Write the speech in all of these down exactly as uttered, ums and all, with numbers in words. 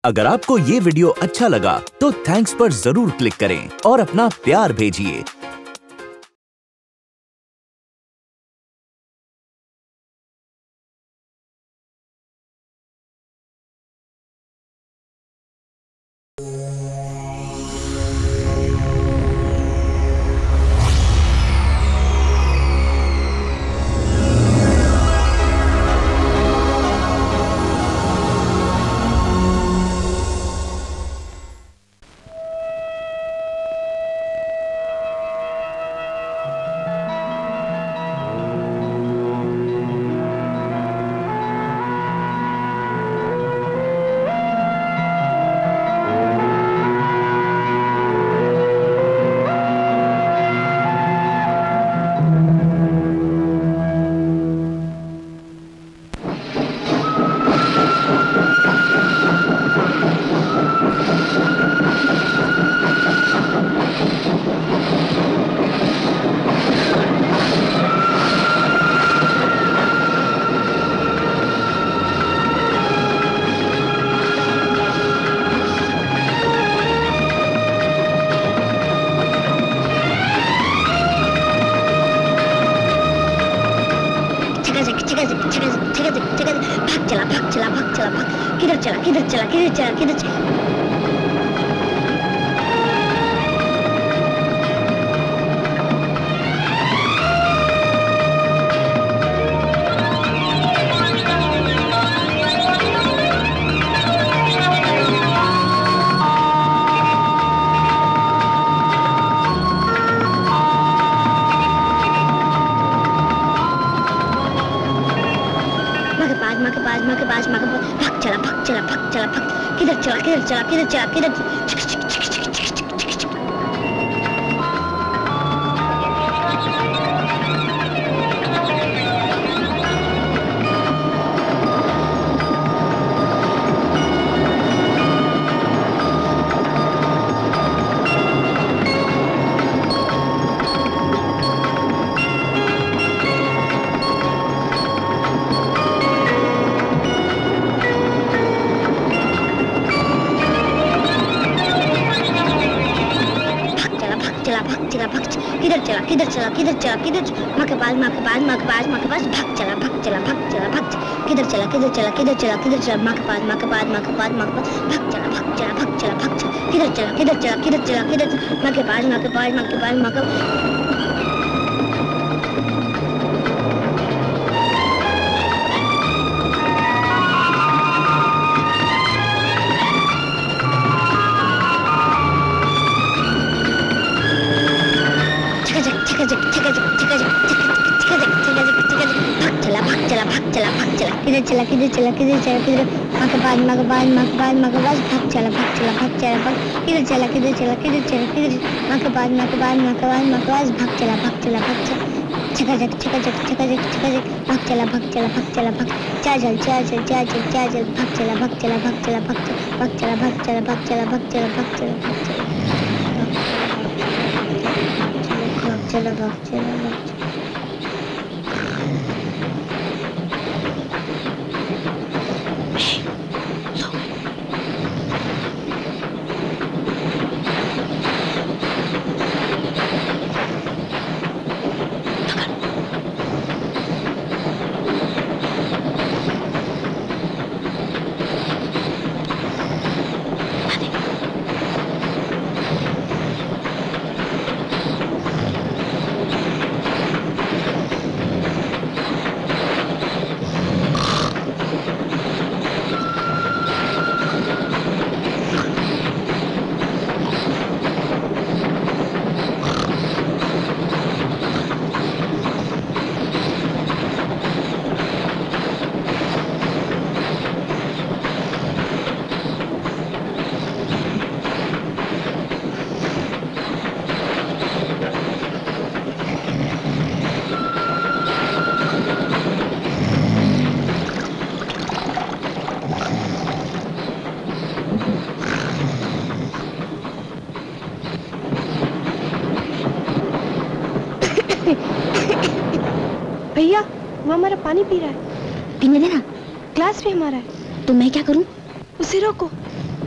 अगर आपको ये वीडियो अच्छा लगा तो थैंक्स पर जरूर क्लिक करें और अपना प्यार भेजिए। भैया वो हमारा पानी पी रहा है। पीने देना। ग्लास भी हमारा है। तो मैं क्या करूं? उसे रोको।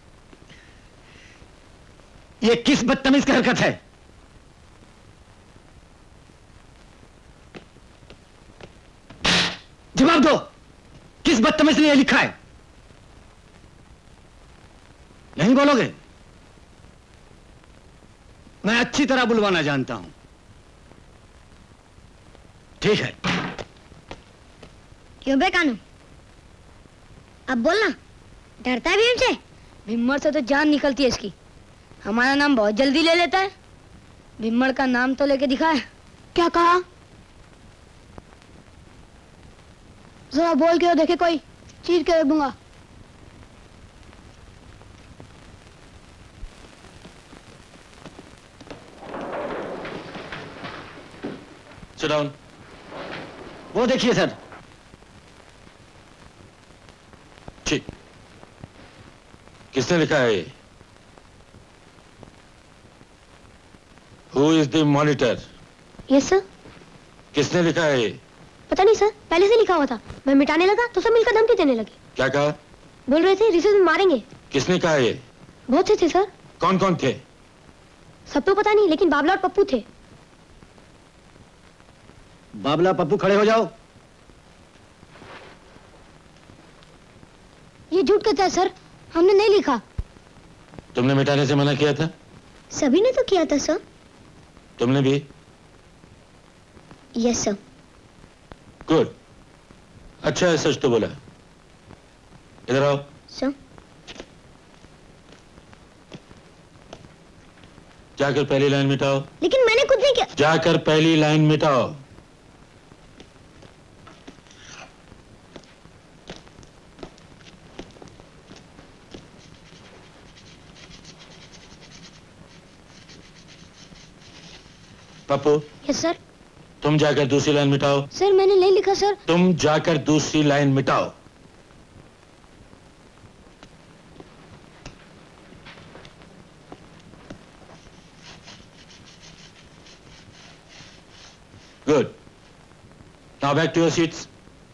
ये किस बदतमीज की हरकत है? जवाब दो, किस बदतमीज ने ये लिखा है? नहीं बोलोगे? मैं अच्छी तरह बुलवाना जानता हूं। ठीक है। क्यों बे कानू, अब बोलना, डरता है भीम से? भीमड़ से तो जान निकलती है इसकी। हमारा नाम बहुत जल्दी ले लेता है। भीमड़ का नाम तो लेके दिखा है। क्या कहा? जरा बोल के देखे, कोई चीर के दूंगा। Sit down. वो देखिए सर। ठीक, किसने लिखा है? Who is the monitor? Yes sir. किसने लिखा है? पता नहीं सर, पहले से लिखा हुआ था। मैं मिटाने लगा तो सब मिलकर धमकी देने लगे। क्या कहा? बोल रहे थे रिसेस में मारेंगे। किसने कहा ये? बहुत से थे सर। कौन कौन थे? सब तो पता नहीं, लेकिन बाबला और पप्पू थे। बाबला पप्पू खड़े हो जाओ। ये झूठ कहता है सर, हमने नहीं लिखा। तुमने मिटाने से मना किया था? सभी ने तो किया था सर। तुमने भी? Yes sir. गुड, अच्छा है, सच तो बोला। इधर आओ। सर। जाकर पहली लाइन मिटाओ। लेकिन मैंने कुछ नहीं किया। जाकर पहली लाइन मिटाओ। पप्पू। Yes sir. तुम जाकर दूसरी लाइन मिटाओ। सर मैंने नहीं लिखा सर। तुम जाकर दूसरी लाइन मिटाओ। Good, now back to your seats.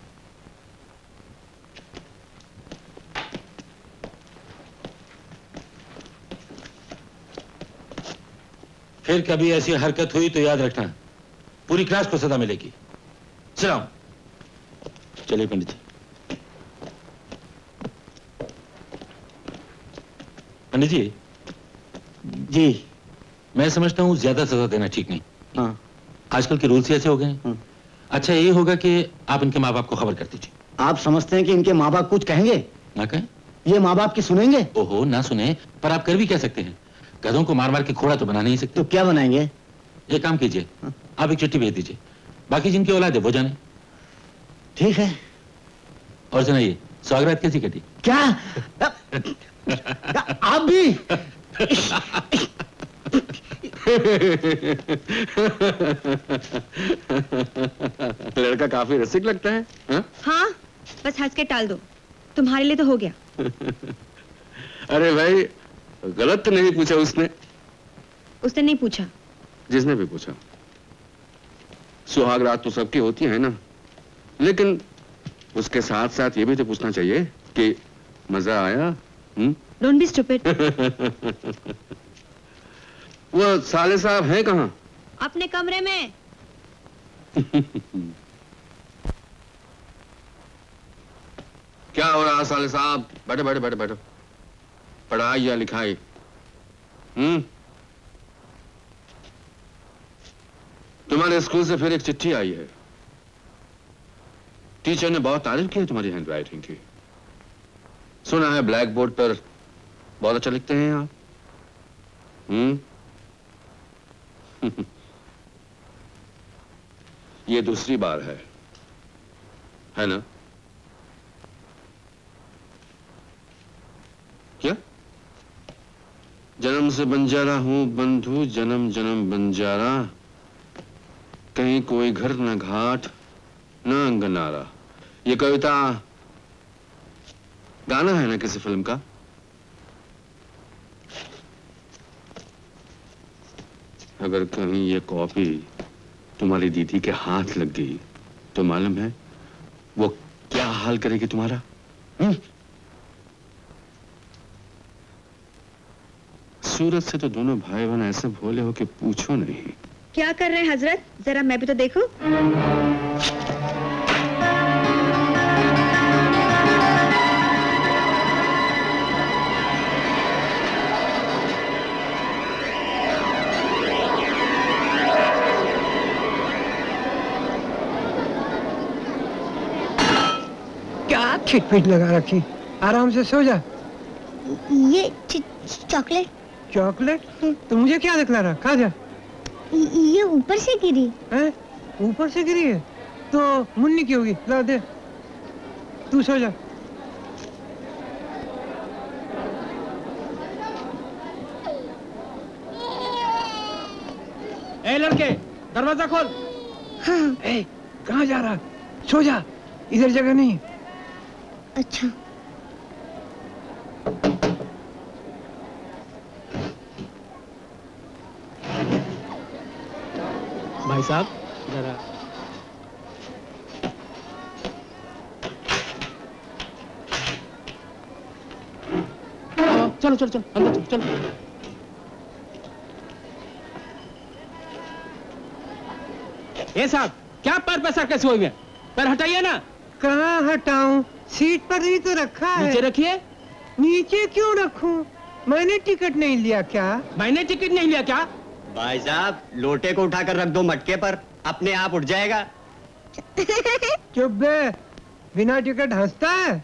फिर कभी ऐसी हरकत हुई तो याद रखना, पूरी क्लास को सजा मिलेगी। चलो चलिए पंडित जी। पंडित जी। जी। मैं समझता हूँ ज्यादा सजा देना ठीक नहीं। हाँ। आजकल के रूल्स ही ऐसे हो गए हैं। हाँ। अच्छा ये होगा कि आप इनके माँ बाप को खबर कर दीजिए। आप समझते हैं कि इनके माँ बाप कुछ कहेंगे? ना कहें? ये माँ बाप की सुनेंगे? ओहो, ना सुने, पर आप कर भी क्या सकते हैं? गधों को मार मार के घोड़ा तो बना नहीं सकते। तो क्या बनाएंगे? एक काम कीजिए, आप एक चिट्ठी भेज दीजिए, बाकी जिनकी औलाद है वो जाने। ठीक है। और सुनाइए, स्वागत कैसी कटी? क्या? आप भी? लड़का काफी रसिक लगता है। हा? हाँ, बस हंस के टाल दो, तुम्हारे लिए तो हो गया। अरे भाई, गलत तो नहीं पूछा उसने? उसने नहीं पूछा। जिसने भी पूछा। सुहाग रात तो सबकी होती है ना, लेकिन उसके साथ साथ ये भी तो पूछना चाहिए कि मजा आया? Don't be stupid. वो साले साहब हैं कहाँ? अपने कमरे में। क्या हो रहा साले साहब? बैठो बैठो बैठो बैठो। पढ़ाई या लिखाई? हम्म तुम्हारे स्कूल से फिर एक चिट्ठी आई है। टीचर ने बहुत तारीफ की है तुम्हारी हैंडराइटिंग की। सुना है ब्लैक बोर्ड पर बहुत अच्छा लिखते हैं आप। हम्म ये दूसरी बार है है ना? क्या? जन्म से बंजारा हूं बंधु, जन्म जन्म बंजारा, कहीं कोई घर न घाट न अंगनारा। ये कविता गाना है ना किसी फिल्म का? अगर कहीं ये कॉपी तुम्हारी दीदी के हाथ लग गई तो मालूम है वो क्या हाल करेगी तुम्हारा? हुँ? सूरत से तो दोनों भाई बहन ऐसे भोले हो कि पूछो नहीं। क्या कर रहे हैं हजरत? जरा मैं भी तो देखूं। क्या खिटपिट लगा रखी, आराम से सो जा। ये चॉकलेट। चॉकलेट? तो मुझे क्या दिखला रहा? खा जा। ये ऊपर से गिरी है? ऊपर से गिरी है तो मुन्नी की होगी। ला दे, तू सो जा। ए लड़के, दरवाजा खोल। हाँ। ए, कहाँ जा रहा? सो जा, इधर जगह नहीं। अच्छा। भाई साहब जरा। चलो चलो चलो अंदर चलो चलो। ए साहब, क्या पैर पे सर कैसे हुए? पैर हटाइए ना। कहाँ हटाऊं? सीट पर ही तो रखा है। नीचे रखिए। नीचे क्यों रखूं? मैंने टिकट नहीं लिया क्या? मैंने टिकट नहीं लिया क्या? भाई साहब, लोटे को उठाकर रख दो मटके पर, अपने आप उठ जाएगा। चुप बे, बिना टिकट हंसता है।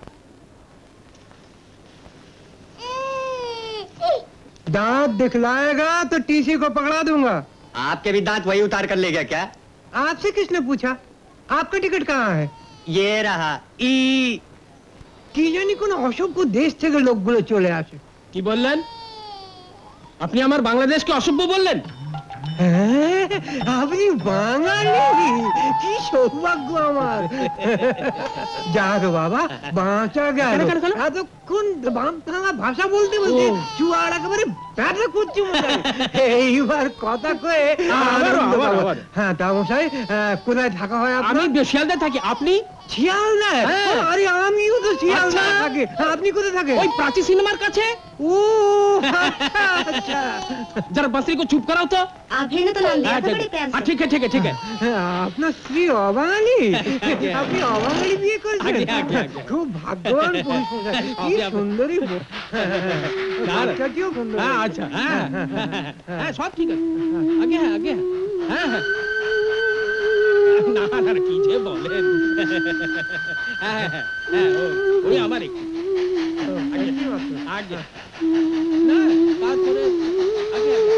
दांत दिखलाएगा तो टीसी को पकड़ा दूंगा। आपके भी दांत वही उतार कर ले गया क्या? आपसे किसने पूछा? आपका टिकट कहाँ है? ये रहा। ई की जानी कोन অসভ্য দেশ থেকে লোকগুলো চলে আসে। কি বললেন? আপনি আমার বাংলাদেশ কে অসভ্য বললেন? আপনি বাঙালি, কি সৌভাগ্য আমার। যাক বাবা, বাঁচা গেল। এতক্ষণ বামখানা ভাষা বলতে বলতে চুয়ার একেবারে ব্যথা করছে মনে। এইবার কথা কয়ে হ্যাঁ তা মশাই, কোথায় থাকা হয় আপনার? আমি শিয়ালদায় থাকি। আপনি? শিয়ালদায়? আরে আমিও তো শিয়ালদায় থাকি। আপনি কোথায় থাকেন? ওই প্রাচী সিনেমার কাছে। ও আচ্ছা। जरा बसरी को चुप कराओ तो। आपने तो नाम दिया था बड़े प्यार से। ठीक है ठीक है ठीक है। আপনার স্ত্রী অবাঙালি? আপনি অবাঙালি বিয়ে করেছেন? খুব ভাগ্যবান পুরুষ। কি সুন্দরী বউ। বাচ্চাটিও সুন্দর। হ্যাঁ আচ্ছা হ্যাঁ হ্যাঁ সব ঠিক আছে। আগে হ্যাঁ আগে হ্যাঁ হ্যাঁ। না না কি যে বলেন। হ্যাঁ হ্যাঁ হ্যাঁ ওই আমারই। আগে আগে না বাত করে আগে আগে।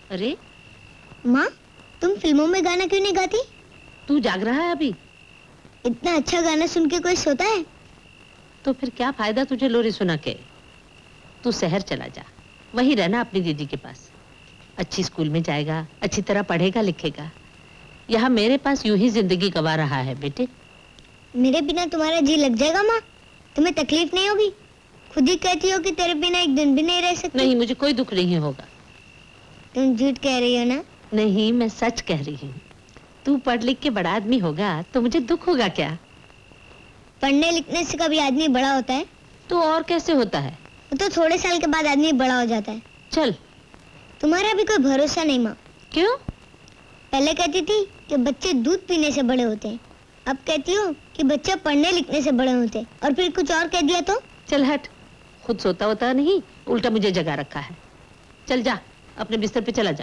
अरे माँ, तुम फिल्मों में गाना क्यों नहीं गाती? तू जाग रहा है अभी? इतना अच्छा गाना सुन के कोई सोता है? तो फिर क्या फायदा तुझे लोरी सुना के? तू शहर चला जा, वहीं रहना अपनी दीदी के पास। अच्छी स्कूल में जाएगा, अच्छी तरह पढ़ेगा लिखेगा। यहाँ मेरे पास यूं ही जिंदगी गवा रहा है बेटे। मेरे बिना तुम्हारा जी लग जाएगा माँ? तुम्हें तकलीफ नहीं होगी? खुद ही कहती हो कि तेरे बिना एक दिन भी नहीं रह सकती। नहीं, मुझे कोई दुख नहीं होगा। तुम झूठ कह रही हो ना? नहीं, मैं सच कह रही हूँ। तू पढ़ लिख के बड़ा आदमी होगा तो मुझे दुख होगा क्या? पढ़ने लिखने से कभी आदमी बड़ा होता है? तो और कैसे होता है? वो तो थोड़े साल के बाद आदमी बड़ा हो जाता है। चल। तुम्हारा भी कोई भरोसा नहीं माँ। क्यों? पहले कहती थी कि बच्चे दूध पीने से बड़े होते हैं, अब कहती हो कि बच्चे पढ़ने लिखने से बड़े होते हैं, और फिर कुछ और कह दिया तो? चल हट, खुद सोता होता नहीं, उल्टा मुझे जगा रखा है। चल जा, अपने बिस्तर पे चला जा।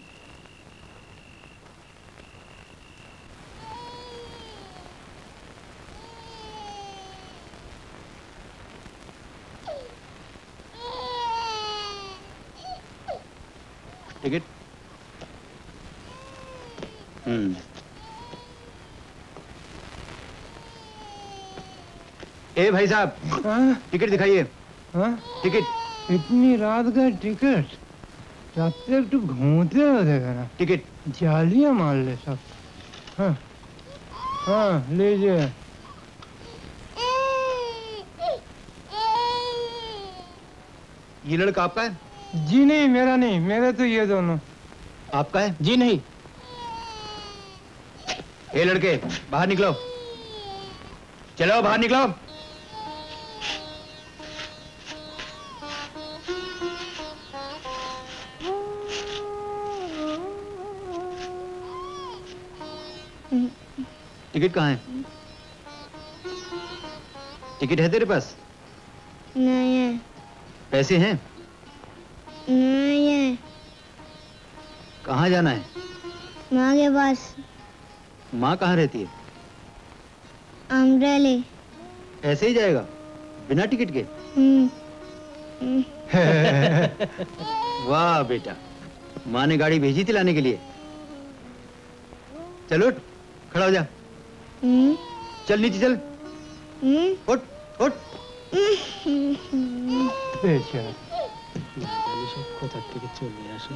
टिकट? हम्म। ए भाई साहब, टिकट दिखाइए। टिकट। इतनी रात का टिकट? रात तक तू घूमते हो देखा ना। टिकट। जालियां मार ले सब। हाँ हाँ लीजिए। ये लड़का आपका है? जी नहीं, मेरा नहीं, मेरे तो ये दोनों। आपका है? जी नहीं। ए लड़के, बाहर निकलो। चलो बाहर निकलो। टिकट कहाँ है? टिकट है तेरे पास? नहीं है। पैसे हैं? नहीं है। कहाँ जाना है? माँ के पास। माँ कहाँ रहती है? अम्ब्रेली। ऐसे ही जाएगा बिना टिकट के? हम्म। वाह बेटा, माँ ने गाड़ी भेजी थी लाने के लिए। चल उठ, खड़ा हो जा। चल नीचे चल। उठ उठ। কোথা থেকে চলে আসে।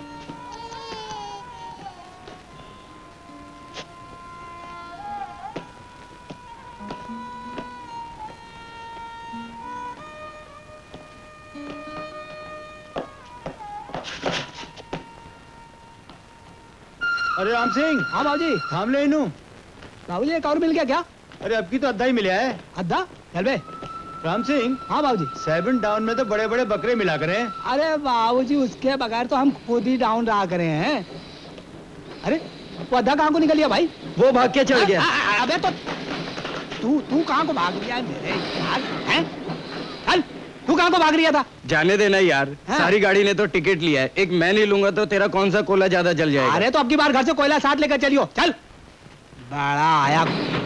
अरे राम सिंह। हाँ बाबूजी। थाम ले इनू। बाबूजी एक और मिल गया क्या? अरे अब की तो अद्धा ही मिला है। अद्धा? चल बे। राम सिंह। हाँ बाबूजी। सेवन डाउन में तो बड़े बड़े बकरे मिला करे। अरे बाबूजी उसके बगैर तो हम खुद ही डाउन रहा करे हैं। अरे वो अद्धा कहाँ को निकल गया भाई? वो भाग के चल गया। अबे तो तू तू कहाँ को भाग गया मेरे यार? हैं? चल तू कहाँ को भाग रहा था? जाने देना यार, सारी गाड़ी ने तो टिकट लिया है, एक मैं नहीं लूंगा तो तेरा कौन सा कोयला ज्यादा जल जाएगा। अरे तो अब की बार घर से कोयला साथ लेकर चलियो। चल बड़ा आया।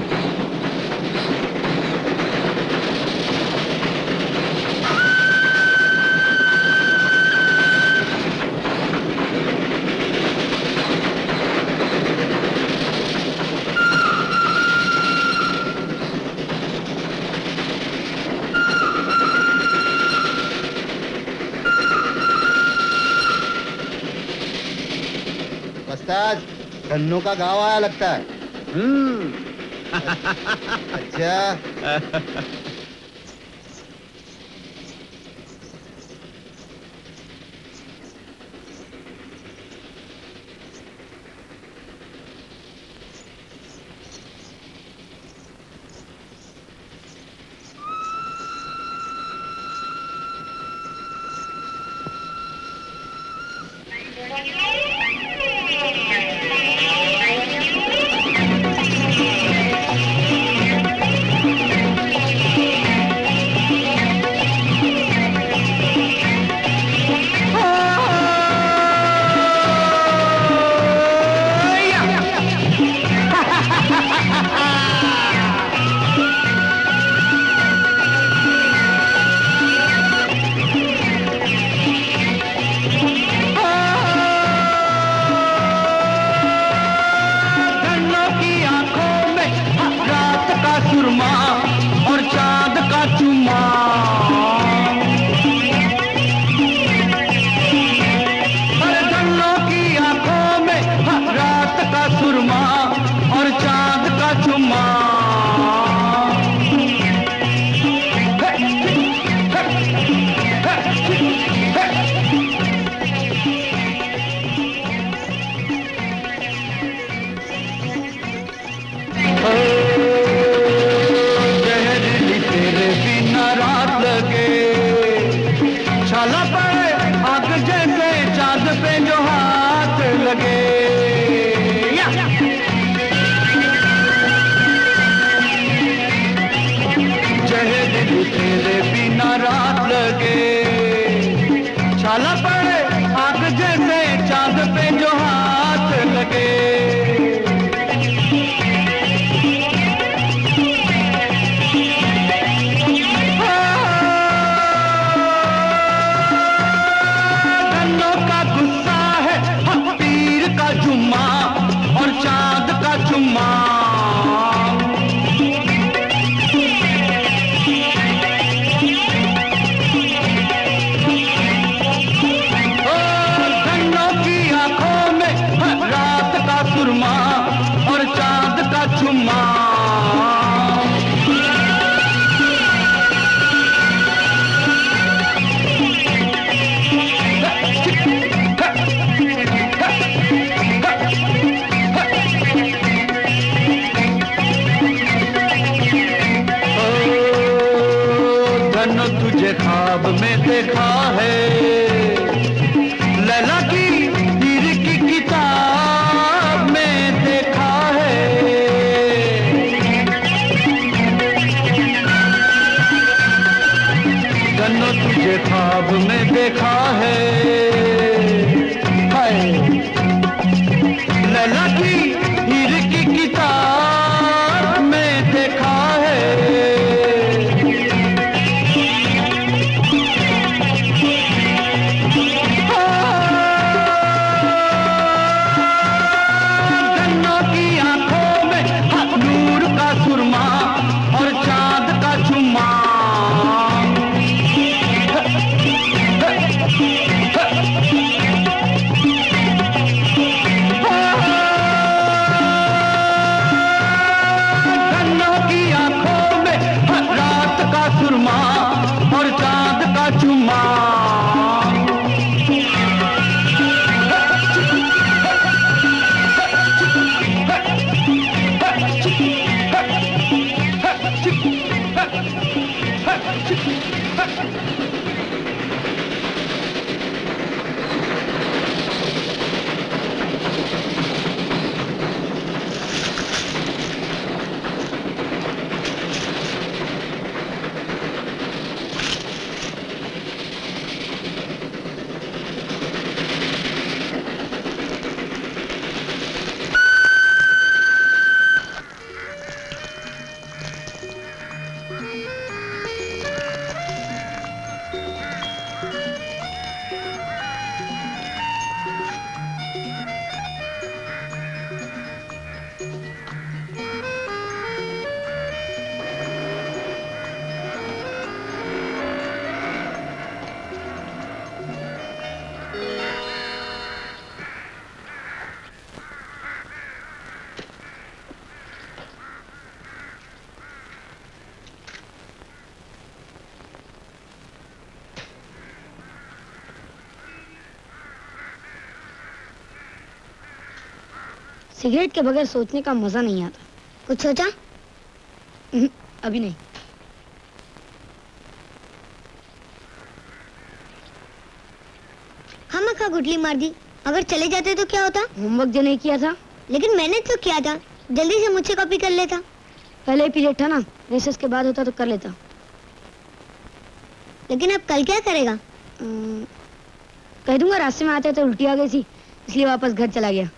गन्नों का गाँव आया लगता है। हम्म। अच्छा। लगे। जहे दिल तेरे बिना रात लगे, छाला पड़े आग जैसे चांद पे जो हाथ लगे। गन्नों का गुस्सा है पीर का जुम्मा और चांद का चुम्मा। और चांद का चुम्मा। धन तुझे ख्वाब में देखा है, लैला की हीर की किताब में देखा है। धनो तुझे ख्वाब में देखा है, हाय लैला की हीर की किताब में देखा है। और चांद का चुम्मा। गन्नों की आंखों में रात का सुरमा और चांद का चुम्मा। सिगरेट के बगैर सोचने का मजा नहीं आता। कुछ सोचा? अभी नहीं। हम का गुटली मार दी। अगर चले जाते तो क्या होता? होमवर्क जो नहीं किया था। लेकिन मैंने तो किया था। जल्दी से मुझसे कॉपी कर लेता। पहले ही पीरियड था ना, रेसेस के बाद होता तो कर लेता। लेकिन अब कल क्या करेगा? कह दूंगा रास्ते में आते तो उल्टी आ गई थी, इसलिए वापस घर चला गया।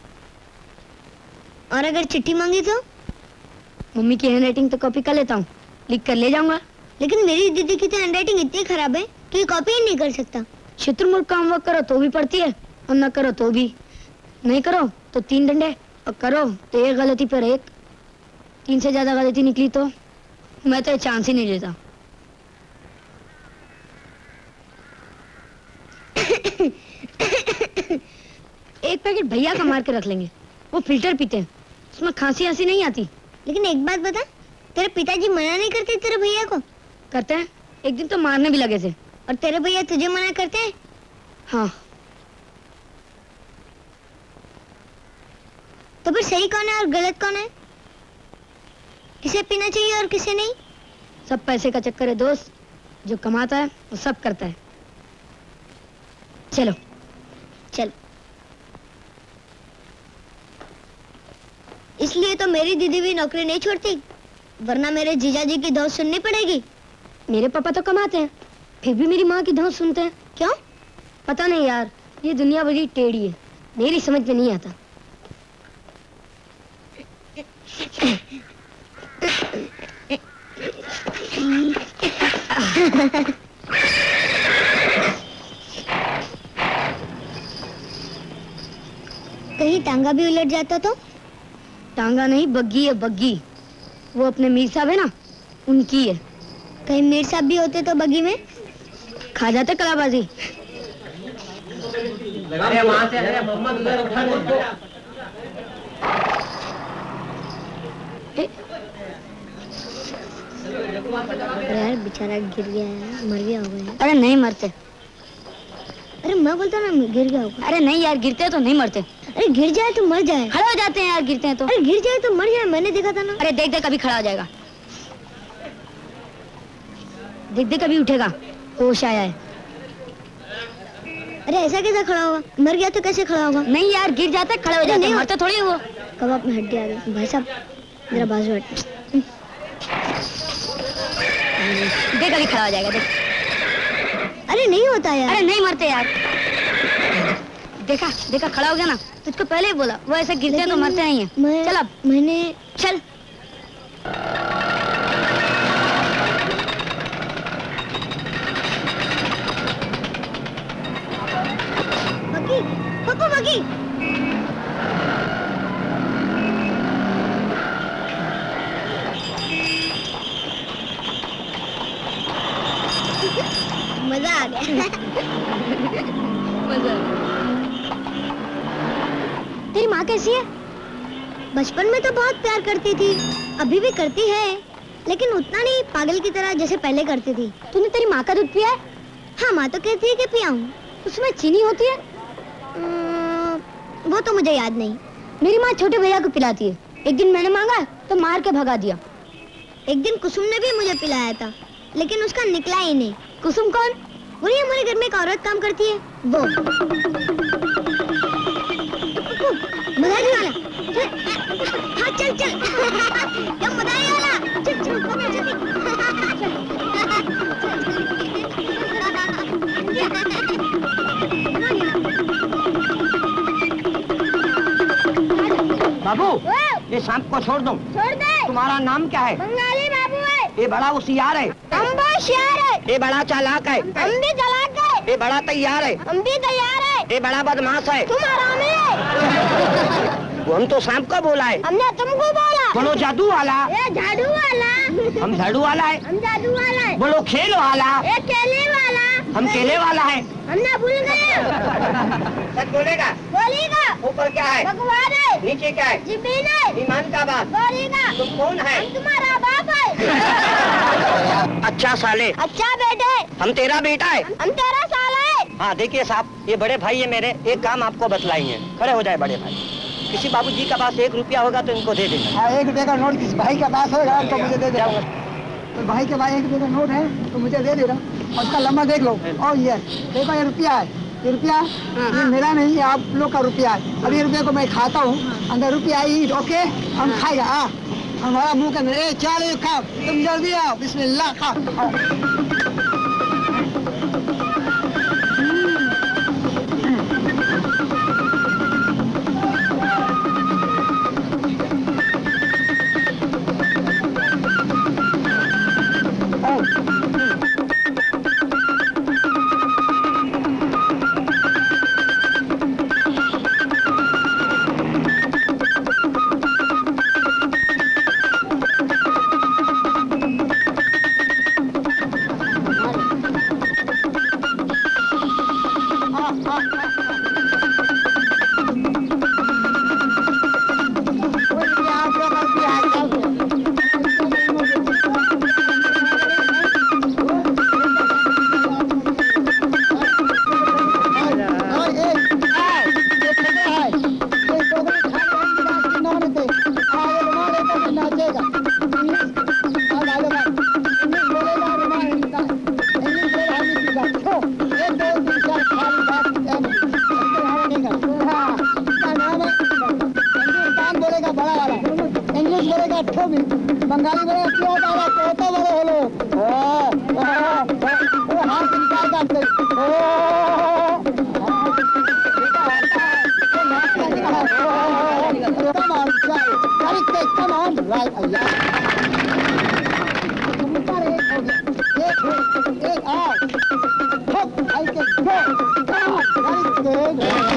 और अगर चिट्ठी मांगी तो? मम्मी की हैंडराइटिंग तो कॉपी कर लेता हूँ, लिख कर ले जाऊंगा। लेकिन मेरी दीदी की तो हैंडराइटिंग इतनी खराब है कि कॉपी ही नहीं कर सकता। शत्रुमुख का होमवर्क करो तो भी पढ़ती है और न करो तो भी। नहीं करो तो तीन डंडे और करो तो एक गलती पर एक। तीन से ज्यादा गलती निकली तो मैं तो चांस ही नहीं लेता। एक पैकेट भैया का मार के रख लेंगे, वो फिल्टर पीते हैं, उसमें खांसी आंसी नहीं आती। लेकिन एक बात बता, तेरे पिताजी मना नहीं करते तेरे भैया को? करते हैं, एक दिन तो मारने भी लगे थे। और तेरे भैया तुझे मना करते हैं? हाँ। तो फिर सही कौन है और गलत कौन है? किसे पीना चाहिए और किसे नहीं? सब पैसे का चक्कर है दोस्त, जो कमाता है वो सब करता है। चलो चलो। इसलिए तो मेरी दीदी भी नौकरी नहीं छोड़ती, वरना मेरे जीजा जी की धौंस सुननी पड़ेगी। मेरे पापा तो कमाते हैं, फिर भी मेरी माँ की धौंस सुनते हैं। क्यों? पता नहीं यार, ये दुनिया बड़ी टेढ़ी है, मेरी समझ में नहीं आता। कहीं टांगा भी उलट जाता तो? टांगा नहीं, बग्गी है बग्गी। वो अपने मीर साहब है ना, उनकी है। कहीं मीर साहब भी होते तो बग्गी में खा जाते कलाबाजी। अरे वहां से अरे मोहम्मद उधर उठा दो। यार बेचारा गिर गया है, मर गया होगा। अरे नहीं मरते। अरे मैं बोलता ना गिर गया होगा। अरे नहीं यार, गिरते तो नहीं मरते। अरे गिर जाए तो मर जाए। खड़े हो जाते हैं यार गिरते हैं तो। अरे गिर जाए तो मर जाए, मैंने देखा था ना। अरे देख दे कभी खड़ा हो जाएगा, देख दे कभी उठेगा, होश आया है। अरे ऐसा कैसा खड़ा होगा? मर गया तो कैसे खड़ा होगा? नहीं यार, गिर जाते खड़े हो जाते, मरते थोड़ी वो। कबाब में हड्डी आ गई। भाई साहब मेरा बाजू हट। देख कभी खड़ा हो जाएगा, देख। अरे नहीं होता यार। अरे नहीं मरते यार। देखा देखा खड़ा हो गया ना, तुझको पहले ही बोला, वो ऐसे गिरते हैं तो मरते नहीं है। मैं, चल अब मैंने चल। बग्गी, पप्पू बग्गी। मजा आ गया। मजा। तेरी माँ कैसी है? बचपन में तो बहुत प्यार करती थी, अभी भी करती है, लेकिन उतना नहीं पागल की तरह जैसे पहले करती थी। तूने तेरी माँ का दूध पिया है? हाँ, माँ तो कहती है कि पिया हूँ। उसमें चीनी होती है? वो तो मुझे याद नहीं। मेरी माँ छोटे भैया को पिलाती है। एक दिन मैंने मांगा तो मार के भगा दिया। एक दिन कुसुम ने भी मुझे पिलाया था, लेकिन उसका निकला ही नहीं। कुसुम कौन? वही हमारे घर में एक औरत काम करती है, वो। मदारी वाला। हाँ चल चल। क्या मदारी वाला? चल चल बाबू, ये सांप को छोड़ दो। छोड़ दे। तुम्हारा नाम क्या है? बंगाली बाबू है। ये बड़ा होशियार है। हम भी होशियार है। ये बड़ा चालाक है। हम भी चालाक है। ये बड़ा तैयार है। हम भी तैयार है। ये बड़ा बदमाश है। तुम हरामी है। वो हम तो सांप का बोला है। हमने तुमको बोला। बोलो जादू वाला। ये झाड़ू वाला। हम झाड़ू वाला है। हम जादू वाला है। बोलो खेल वाला। ये केले वाला। हम केले वाला है। हमने भूल गए। सच बोलेगा? बोलेगा। ऊपर क्या है? भगवान है। नीचे क्या है? जमीन है। ईमान का बात। बोलेगा। तुम कौन है? हम तुम्हारा बाप है। अच्छा साले। अच्छा बेटे। हम तेरा बेटा है। हम तेरा साला है। हाँ देखिए साहब, ये बड़े भाई है मेरे, एक काम आपको बतलाएंगे। खड़े हो जाए बड़े भाई। किसी बाबूजी का पास एक रुपया होगा तो इनको दे देना। एक रुपये का नोट किस भाई के पास होगा तो मुझे दे देना। तो भाई के पास एक रुपये का नोट है तो मुझे दे देना। और उसका लंबा देख लो। और ये देखो, ये रुपया है। ये रुपया ये मेरा नहीं है, आप लोग का रुपया है। अब ये रुपये को मैं खाता हूँ, अंदर रुपया ईट। ओके, हम खाएगा। हाँ, हमारा मुंह के अंदर ए चलो खाओ, तुम जल्दी आओ, बिस्मिल्लाह खाओ। बंगाली बोले क्यों दादा तोता बोले हेलो ओ हाथ निकाल करते ओ come on try very quick come on right yeah एक एक और hop I can go come on very good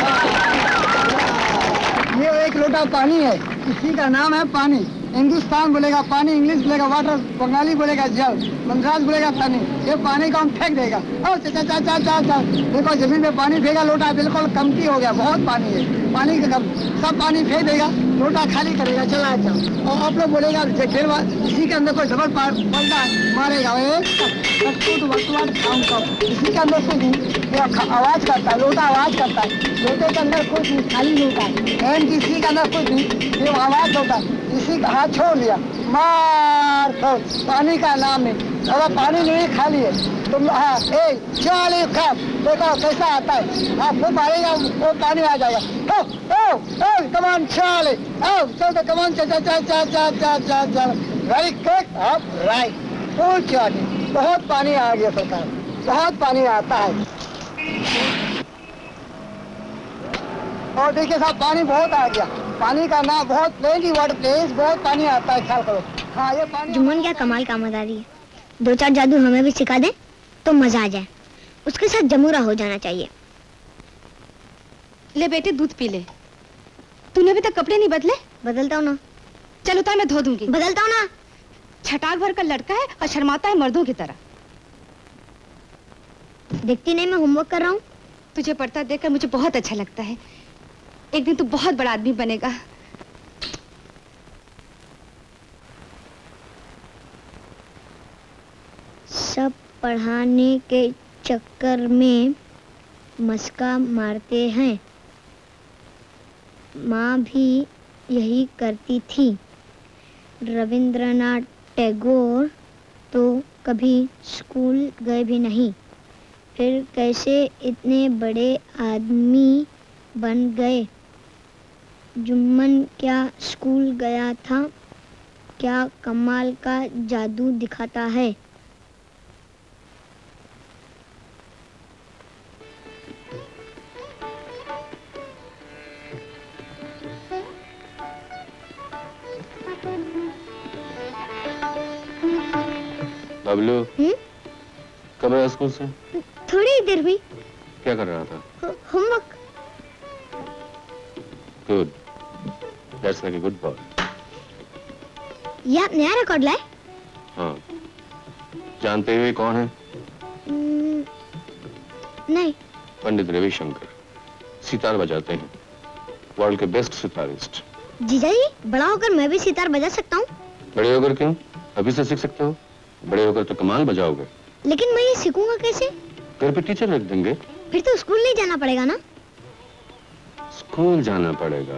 ये एक लोटा पानी है इसी का नाम है पानी हिंदुस्तान बोलेगा पानी इंग्लिश बोलेगा वाटर बंगाली बोलेगा जल मद्रास बोलेगा पानी ये पानी को हम फेंक देगा ओ चा चा चा चा चा देखो जमीन में पानी फेंका लोटा बिल्कुल कमती हो गया बहुत पानी है पानी का कम सब पानी फेंक देगा लोटा खाली करेगा चला जाओ और आप लोग बोलेगा फिर इसी के अंदर कोई डबल पलटा मारेगा इसी के अंदर कुछ आवाज करता है लोटा आवाज करता है लोटे के अंदर कुछ खाली लोटा है किसी के अंदर कुछ नहीं ये आवाज होता है इसी का हाथ छोड़ दिया मार छोड़ पानी का नाम नहीं अगर पानी नहीं खाली है तुम हाँ ए चाली कप देखो कैसा आता है हाँ वो मारेगा वो पानी आ जाएगा ओ ओ ओ कमान चाली ओ चल कमान चा चा चा चा चा चा चा चा very quick up right full चाली बहुत पानी आ गया सरकार बहुत पानी आता है और देखिए साहब पानी बहुत आ गया पानी का ना बहुत प्लेन वाटर प्लेस बहुत पानी आता है ख्याल करो हाँ ये पानी जुम्मन क्या कमाल का मदारी है दो चार जादू हमें भी सिखा दे तो मजा आ जाए उसके साथ जमूरा हो जाना चाहिए ले बेटे दूध पी ले तूने अभी तक कपड़े नहीं बदले बदलता हूँ ना चलो तो मैं धो दूंगी बदलता हूँ ना छटाक भर का लड़का है और शर्माता है मर्दों की तरह देखती नहीं मैं होमवर्क कर रहा हूँ तुझे पढ़ता देखकर मुझे बहुत अच्छा लगता है एक दिन तू बहुत बड़ा आदमी बनेगा सब पढ़ाने के चक्कर में मस्का मारते हैं माँ भी यही करती थी रविंद्रनाथ टैगोर तो कभी स्कूल गए भी नहीं फिर कैसे इतने बड़े आदमी बन गए जुम्मन क्या स्कूल गया था क्या कमाल का जादू दिखाता है बबलू कब आया स्कूल से थोड़ी देर हुई क्या कर रहा था homework good that's like a good boy ये आप नया रिकॉर्ड लाए हाँ जानते हुए कौन है नहीं पंडित रविशंकर सितार बजाते हैं वर्ल्ड के बेस्ट सितारिस्ट जीजा जी बड़ा होकर मैं भी सितार बजा सकता हूँ बड़े होकर क्यों अभी से सीख सकते हो बड़े होकर तो कमाल बजाओगे लेकिन मैं ये सीखूंगा कैसे घर पे टीचर रख देंगे फिर तो स्कूल नहीं जाना पड़ेगा ना स्कूल जाना पड़ेगा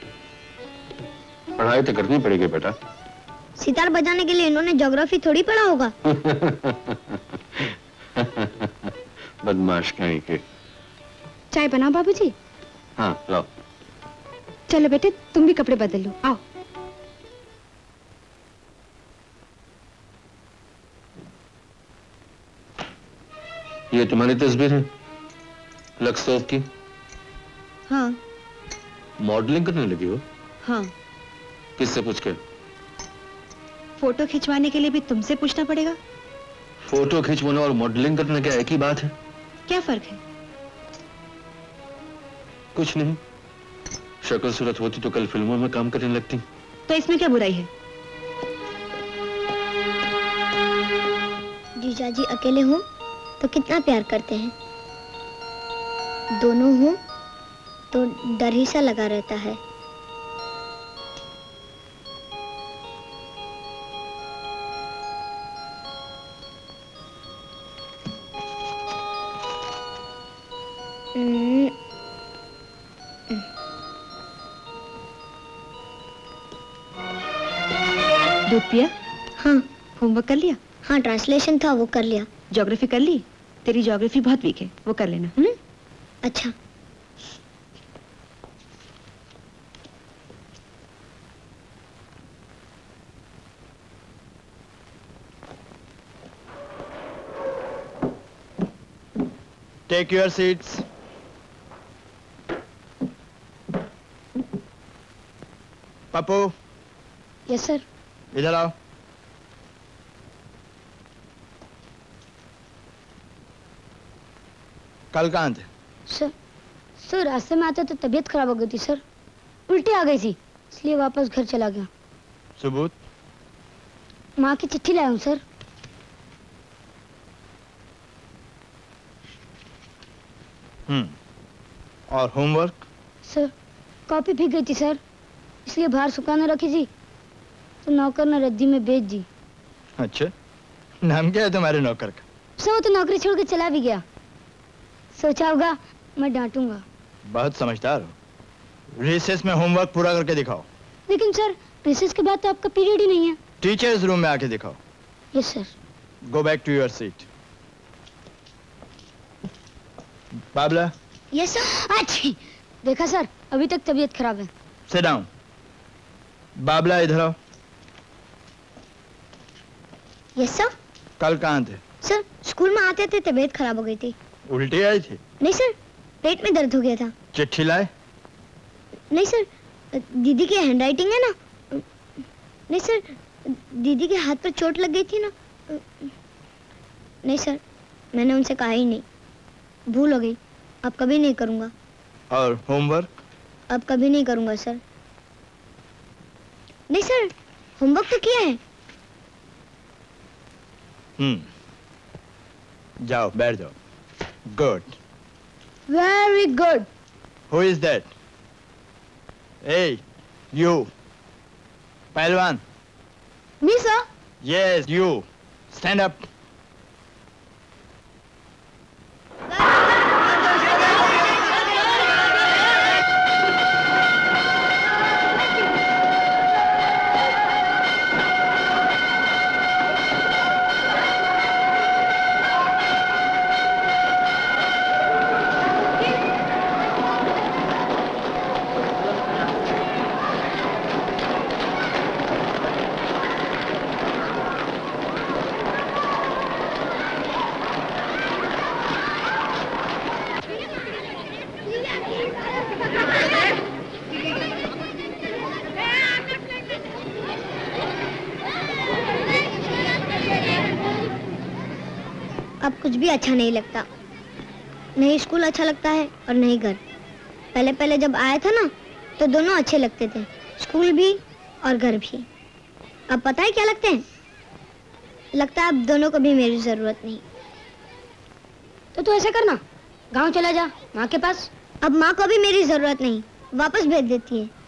पढ़ाई तो करनी पड़ेगी बेटा सितार बजाने के लिए इन्होंने ज्योग्राफी थोड़ी पढ़ा होगा बदमाश कहीं के चाय बनाओ बाबूजी हाँ लाओ चलो बेटे तुम भी कपड़े बदल लो आओ ये तुम्हारी तस्वीर है लक्सोफ की हाँ मॉडलिंग करने लगी हो हाँ किससे पूछ के फोटो खिंचवाने के लिए भी तुमसे पूछना पड़ेगा फोटो खिंचवाना और मॉडलिंग करना क्या एक ही बात है क्या फर्क है कुछ नहीं शक्ल सूरत होती तो कल फिल्मों में काम करने लगती तो इसमें क्या बुराई है जीजा जी अकेले हो तो कितना प्यार करते हैं दोनों हो तो डर ही सा लगा रहता है दूध पिया हाँ होमवर्क कर लिया हाँ ट्रांसलेशन था वो कर लिया ज्योग्राफी कर ली तेरी ज्योग्राफी बहुत वीक है वो कर लेना हम्म अच्छा Take your seats. Pappu. Yes sir. इधर आओ। कल कहाँ थे? सर सर रास्ते में आते तो तबीयत खराब हो गई थी सर, उल्टी आ गई थी, इसलिए वापस घर चला गया। सबूत? माँ की चिट्ठी लाया हूँ सर। हम्म। और होमवर्क? सर कॉपी भीग गई थी सर, इसलिए बाहर सुखाने रखी थी तो नौकर ने रद्दी में बेच दी। अच्छा, नाम क्या है तुम्हारे नौकर का? सर वो तो नौकरी छोड़ के चला भी गया, सोचा होगा मैं डांटूंगा। बहुत समझदार हो। रिसेस में होमवर्क पूरा करके दिखाओ। लेकिन सर रिसेस के बाद तो आपका पीरियड ही नहीं है। टीचर्स रूम में आके दिखाओ। Yes sir. Go back to your seat. Babla. Yes sir. अच्छी देखा सर, अभी तक तबीयत खराब है। Sit down. बाबला इधर आओ। Yes sir. कल कहाँ थे? सर स्कूल में आते थे तबीयत खराब हो गई थी। उल्टी आई थी? नहीं सर, पेट में दर्द हो गया था। चिट्ठी लाए? नहीं सर, दीदी की हैंडराइटिंग है ना। नहीं सर, दीदी के हाथ पर चोट लग गई थी ना। नहीं सर, मैंने उनसे कहा ही नहीं, भूल हो गई। अब कभी नहीं करूंगा। और होमवर्क? अब कभी नहीं करूंगा सर। नहीं सर, होमवर्क तो किया है। हम्म। जाओ बैठ जाओ। Good. Very good. Who is that? Hey, you. पहलवान। Me sir? Yes, you. Stand up. अब कुछ भी अच्छा नहीं लगता, नहीं स्कूल अच्छा लगता है और नहीं घर। पहले पहले जब आया था ना तो दोनों अच्छे लगते थे, स्कूल भी और घर भी। अब पता है क्या लगते हैं? लगता है अब दोनों को भी मेरी जरूरत नहीं। तो तू ऐसा करना, गांव चला जा माँ के पास। अब माँ को भी मेरी जरूरत नहीं, वापस भेज देती है।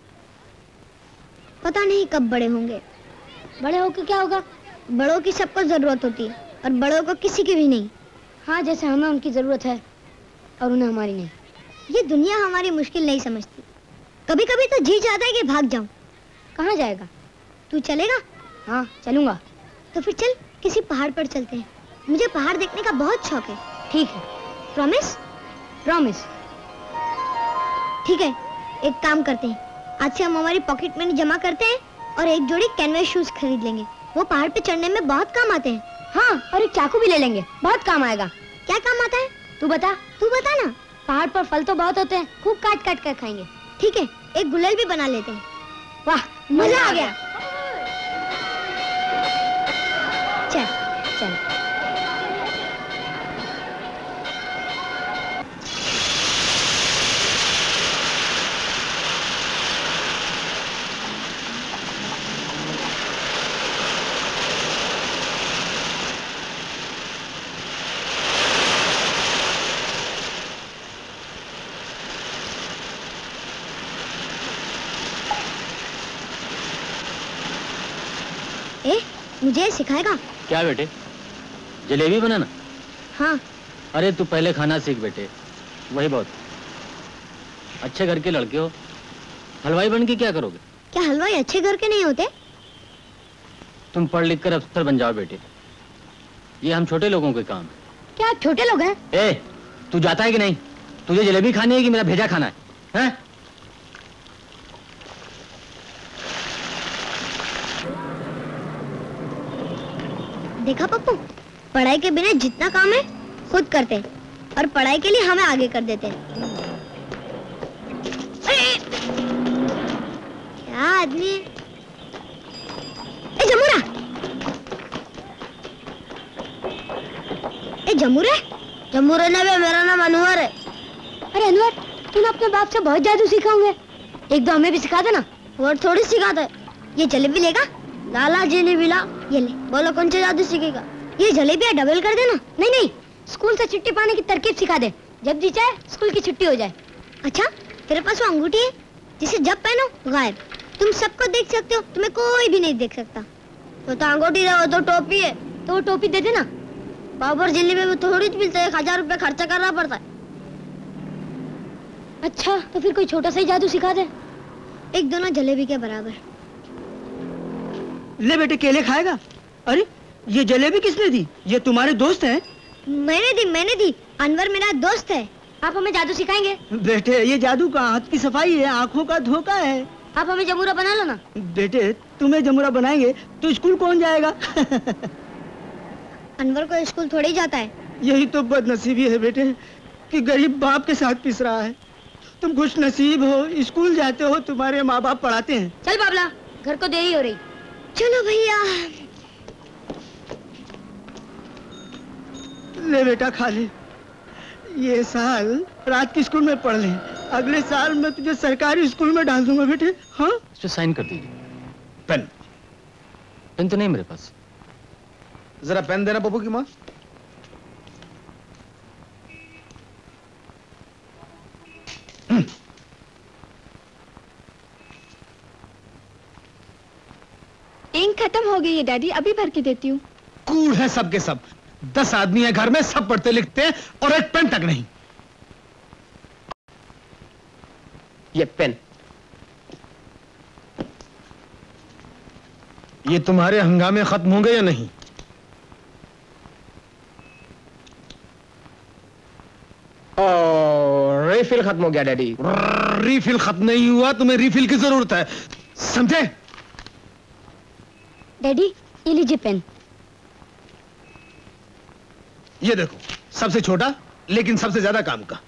पता नहीं कब बड़े होंगे। बड़े होकर क्या होगा? बड़ों की सबको जरूरत होती है और बड़ों को किसी की भी नहीं। हाँ, जैसे हमें उनकी जरूरत है और उन्हें हमारी नहीं। ये दुनिया हमारी मुश्किल नहीं समझती। कभी कभी तो जी चाहता है कि भाग जाऊं। कहाँ जाएगा? तू चलेगा? हाँ चलूंगा। तो फिर चल किसी पहाड़ पर चलते हैं, मुझे पहाड़ देखने का बहुत शौक है। ठीक है। प्रॉमिस? प्रॉमिस। ठीक है, एक काम करते हैं, आज से हम हमारी पॉकेट मनी जमा करते हैं और एक जोड़ी कैनवस शूज खरीद लेंगे। वो पहाड़ पे चढ़ने में बहुत काम आते हैं। हाँ, और एक चाकू भी ले लेंगे, बहुत काम आएगा। क्या काम आता है? तू बता। तू बता ना। पहाड़ पर फल तो बहुत होते हैं, खूब काट काट कर खाएंगे। ठीक है, एक गुलल भी बना लेते हैं। वाह, मजा आ गया। चल चल। ए, मुझे सिखाएगा? क्या बेटे? जलेबी बनाना? हाँ। अरे तू पहले खाना सीख बेटे, वही बहुत। अच्छे घर के लड़के हो, हलवाई बन के क्या करोगे? क्या हलवाई अच्छे घर के नहीं होते? तुम पढ़ लिख कर अफसर बन जाओ बेटे, ये हम छोटे लोगों के काम है। क्या छोटे लोग हैं? ए, तू जाता है कि नहीं? तुझे जलेबी खानी है कि मेरा भेजा खाना है? हैं? देखा पप्पू, पढ़ाई के बिना जितना काम है खुद करते हैं और पढ़ाई के लिए हमें आगे कर देते हैं। क्या आदमी है? ए जमूरा, ए जमूरे, जमूरे ने भी, मेरा नाम अनवर है। अरे अनवर, तुम अपने बाप से बहुत जादू सीखा होंगे, एक दो हमें भी सिखा देना। और थोड़ी सिखाता है। ये जलेबी लेगा? लाला जी ने मिला, ये ले। बोलो कौन सा जादू सीखेगा? ये जलेबी डबल कर देना। नहीं नहीं, स्कूल से छुट्टी पाने की तरकीब सिखा दे, जब जी चाहे स्कूल की छुट्टी हो जाए। अच्छा, तेरे पास वो अंगूठी है जिसे जब पहनो गायब, तुम सबको देख सकते हो, तुम्हें कोई भी नहीं देख सकता। तो, तो अंगूठी है, वो तो टोपी है। तो वो टोपी दे देना। बाबर जिले में थोड़ी मिलता है, एक हजार रुपया खर्चा करना पड़ता है। अच्छा, तो फिर कोई छोटा सा ही जादू सिखा दे। एक दोना जलेबी के बराबर। ले बेटे, केले खाएगा? अरे ये जलेबी किसने दी? ये तुम्हारे दोस्त हैं? मैंने दी, मैंने दी। अनवर मेरा दोस्त है। आप हमें जादू सिखाएंगे? बेटे ये जादू का हाथ की सफाई है, आँखों का धोखा है। आप हमें जमूरा बना लो ना। बेटे तुम्हें जमूरा बनाएंगे तो स्कूल कौन जाएगा? अनवर को स्कूल थोड़ी जाता है। यही तो बदनसीबी है बेटे कि गरीब बाप के साथ पिस रहा है। तुम खुश नसीब हो, स्कूल जाते हो, तुम्हारे माँ बाप पढ़ाते हैं। चल बाबला, घर को देरी हो रही। चलो भैया। ले बेटा खा ले। ये साल रात की स्कूल में पढ़ ले, अगले साल मैं तुझे सरकारी स्कूल में डाल दूंगा बेटे। हाँ, इस पे साइन कर दीजिए। पेन पेन तो नहीं मेरे पास। जरा पेन देना पप्पू की माँ। इंक खत्म हो गई है डैडी, अभी भर के देती हूँ। कूड़ है सब के सब। दस आदमी है घर में, सब पढ़ते लिखते हैं और एक पेन तक नहीं। ये पेन, ये तुम्हारे हंगामे खत्म होंगे या नहीं? और रिफिल खत्म हो गया डैडी। रिफिल खत्म नहीं हुआ, तुम्हें रिफिल की जरूरत है, समझे? डैडी ये लीजिए पेन। ये देखो, सबसे छोटा लेकिन सबसे ज्यादा काम का।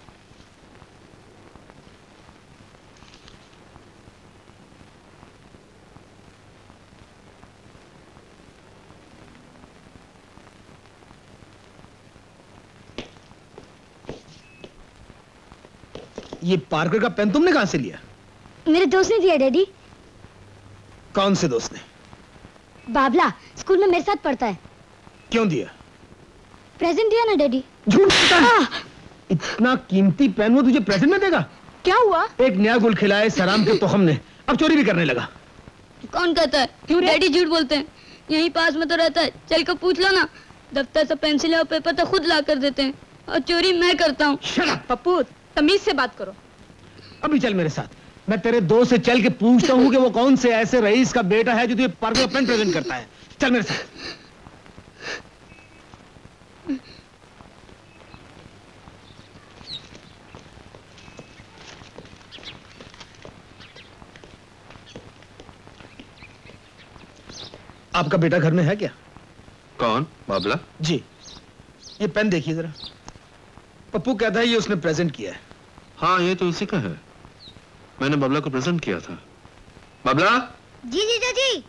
ये पार्कर का पेन तुमने कहां से लिया? मेरे दोस्त ने दिया डैडी। कौन से दोस्त ने? बाबला, स्कूल में मेरे साथ पढ़ता है। क्यों दिया? प्रेजेंट दिया ना डैडी। झूठ! इतना कीमती पेन वो तुझे प्रेजेंट में देगा? क्या हुआ? एक नया गुल खिलाए सराम के तोहम ने, अब चोरी भी करने लगा। कौन कहता है? क्यों डैडी झूठ बोलते हैं? यहीं पास में तो रहता है, चल कर पूछ लो ना। दफ्तर से पेंसिल और पेपर तो खुद ला कर देते हैं और चोरी मैं करता हूँ। पप्पू तमीज से बात करो। अभी चल मेरे साथ, मैं तेरे दोस्त से चल के पूछता हूँ कि वो कौन से ऐसे रईस का बेटा है जो तुझे पार्कर पेन प्रेजेंट करता है। चल मेरे साथ। आपका बेटा घर में है क्या? कौन? बाबला? जी। ये पेन देखिए जरा। पप्पू कहता है ये उसने प्रेजेंट किया है। हाँ, ये तो उसी का है। मैंने बाबला को प्रेजेंट किया था। बाबला? जी जीजा जी।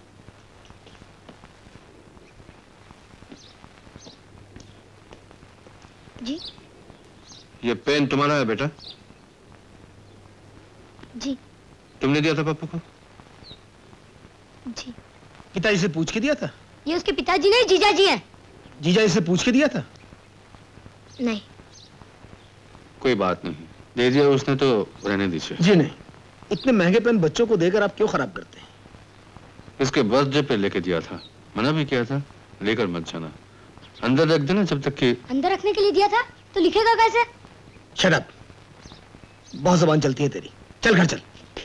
जी। ये पेन तुम्हारा है बेटा? जी। तुमने दिया था पप्पू को? जी। पिताजी से पूछ के दिया था? ये उसके पिताजी नहीं, जीजा जी हैं। जीजा से पूछ के दिया था? नहीं। कोई बात नहीं, दे दिया उसने तो रहने दीजिए। जी नहीं, इतने महंगे पेन बच्चों को देकर आप क्यों खराब करते हैं? इसके बर्थडे पे लेके दिया था, मना भी किया था लेकर मत जाना, अंदर रख देना जब तक कि। अंदर रखने के लिए दिया था तो लिखेगा कैसे? शट अप, बहुत जुबान चलती है तेरी। चल घर चल।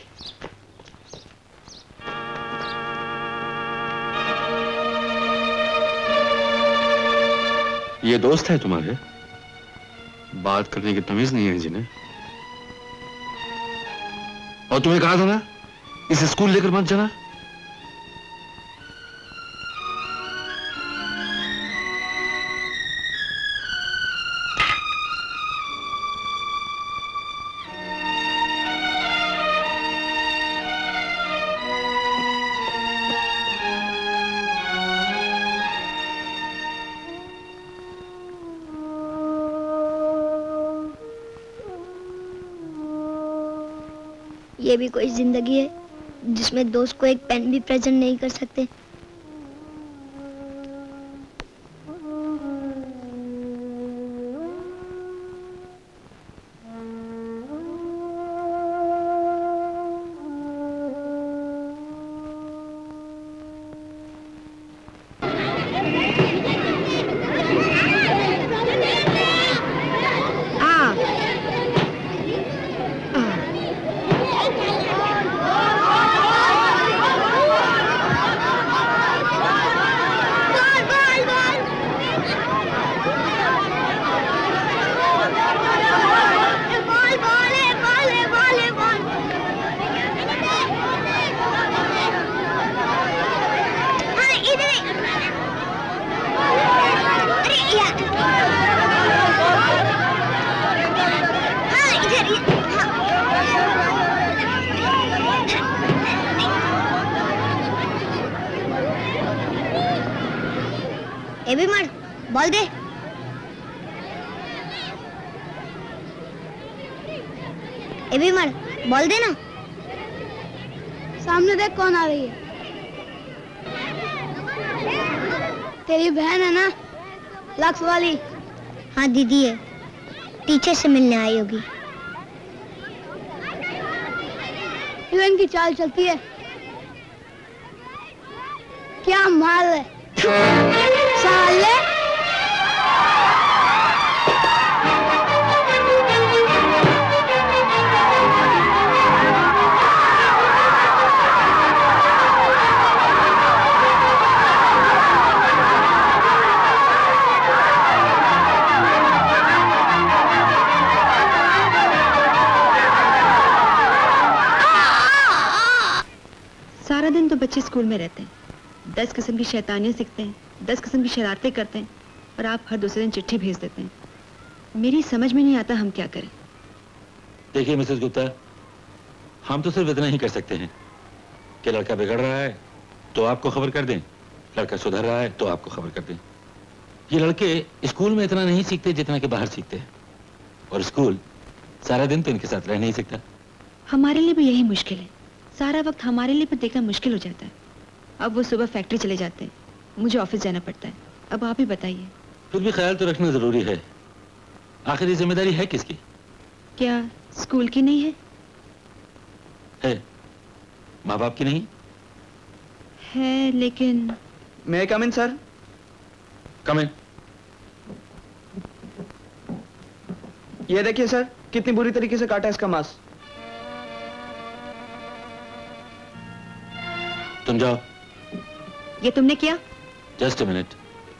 ये दोस्त है तुम्हारे? बात करने की तमीज नहीं है जिन्हें। और तुम्हें कहा था ना इसे स्कूल लेकर मत जाना। ये भी कोई जिंदगी है जिसमें दोस्त को एक पेन भी प्रेजेंट नहीं कर सकते। ए भी मार, बॉल दे। ए भी मार, बॉल दे ना। सामने देख कौन आ रही है। तेरी बहन है ना, लक्ष्य वाली। हाँ दीदी है, टीचर से मिलने आई होगी। हीरोइन की चाल चलती है, क्या माल है साले। सारा दिन तो बच्चे स्कूल में रहते हैं, दस किस्म की शैतानियां सीखते हैं, दस किस्म की शरारतें करते हैं, और आप हर दूसरे दिन चिट्ठी भेज देते हैं। मेरी समझ में नहीं आता हम क्या करें। देखिए मिसेस गुप्ता, हम तो सिर्फ इतना ही कर सकते हैं कि लड़का बिगड़ रहा है तो आपको खबर कर दें, लड़का सुधर रहा है तो आपको खबर कर दें। ये लड़के स्कूल में इतना नहीं सीखते जितना कि बाहर सीखते हैं, और स्कूल सारा दिन तो इनके साथ रह नहीं सकता। हमारे लिए भी यही मुश्किल है, सारा वक्त हमारे लिए भी देखना मुश्किल हो जाता है। अब वो सुबह फैक्ट्री चले जाते हैं, मुझे ऑफिस जाना पड़ता है। अब आप ही बताइए। फिर भी ख्याल तो रखना जरूरी है, आखिर ये जिम्मेदारी है किसकी? क्या स्कूल की नहीं है? है, माँ बाप की नहीं है, लेकिन मैं कम इन सर? कम इन। ये देखिए सर, कितनी बुरी तरीके से काटा इसका मांस। तुम जाओ। ये तुमने किया? Just a minute.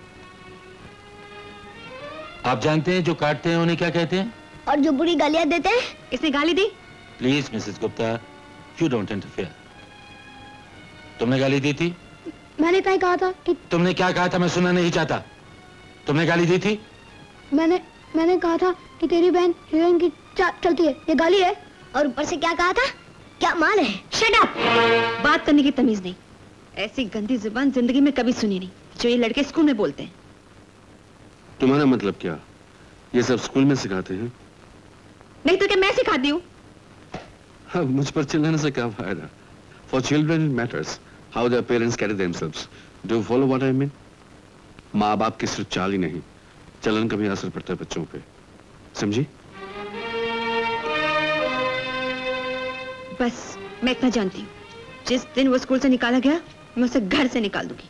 आप जानते हैं जो काटते हैं उन्हें क्या कहते हैं? और जो बुरी गालियां देते हैं? इसने गाली दी? Please Mrs Gupta, you don't interfere. तुमने गाली दी थी? मैंने क्या कहा था कि तुमने क्या कहा था मैं सुनना नहीं चाहता। तुमने गाली दी थी? मैंने मैंने कहा था कि तेरी बहन हीरोइन की चाल चलती है, ये गाली है। और ऊपर से क्या कहा था? क्या माल है? Shut up! बात करने की तमीज नहीं। ऐसी गंदी जुबान जिंदगी में कभी सुनी नहीं जो ये लड़के स्कूल में बोलते हैं। तुम्हारा मतलब क्या? ये सब स्कूल में सिखाते हैं? नहीं तो क्या मैं सिखाती हूँ? हाँ, मुझ पर चिल्लाने से क्या फायदा? For children it matters how their parents carry themselves. Do you follow what I mean? माँ बाप की सिर्फ चाल ही नहीं, चलन का भी असर पड़ता है बच्चों पे, समझी? बस मैं इतना जानती हूँ, जिस दिन वो स्कूल से निकाला गया मैं उसे घर से निकाल दूंगी।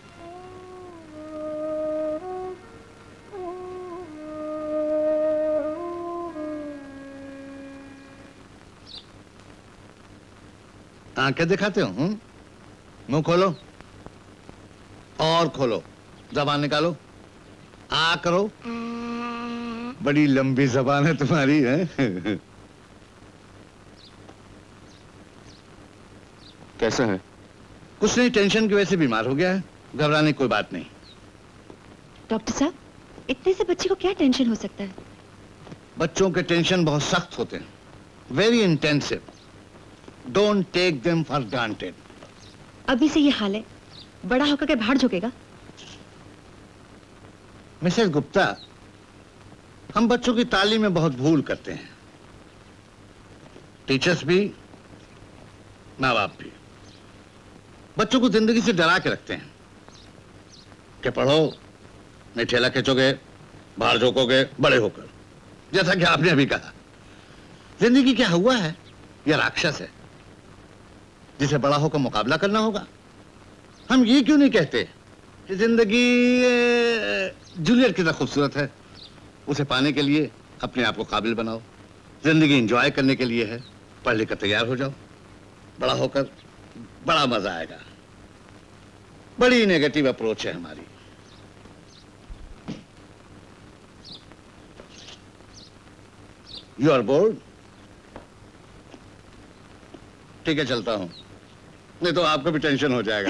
आंखें दिखाते हो? हूँ? मुंह खोलो और खोलो, जबान निकालो, आ करो। बड़ी लंबी जबान है तुम्हारी, है? कैसा है? कुछ नहीं, टेंशन की वजह से बीमार हो गया है, घबराने की कोई बात नहीं। डॉक्टर साहब, इतने से बच्चे को क्या टेंशन हो सकता है? बच्चों के टेंशन बहुत सख्त होते हैं, very intensive. Don't take them for granted. अभी से ये हाल है, बड़ा होकर के बाहर झुकेगा। मिसेस गुप्ता, हम बच्चों की तालीम में बहुत भूल करते हैं। टीचर्स भी माँ बाप भी बच्चों को जिंदगी से डरा के रखते हैं कि पढ़ो, नहीं ठेला खींचोगे, बाहर झोंकोगे बड़े होकर। जैसा कि आपने अभी कहा, जिंदगी क्या हुआ है? यह राक्षस है जिसे बड़ा होकर मुकाबला करना होगा। हम ये क्यों नहीं कहते कि जिंदगी जूलियट कितना खूबसूरत है, उसे पाने के लिए अपने आप को काबिल बनाओ। जिंदगी एंजॉय करने के लिए है, पढ़ लिख कर तैयार हो जाओ, बड़ा होकर बड़ा मजा आएगा। बड़ी नेगेटिव अप्रोच है हमारी। You are bored? ठीक है, चलता हूं, नहीं तो आपको भी टेंशन हो जाएगा।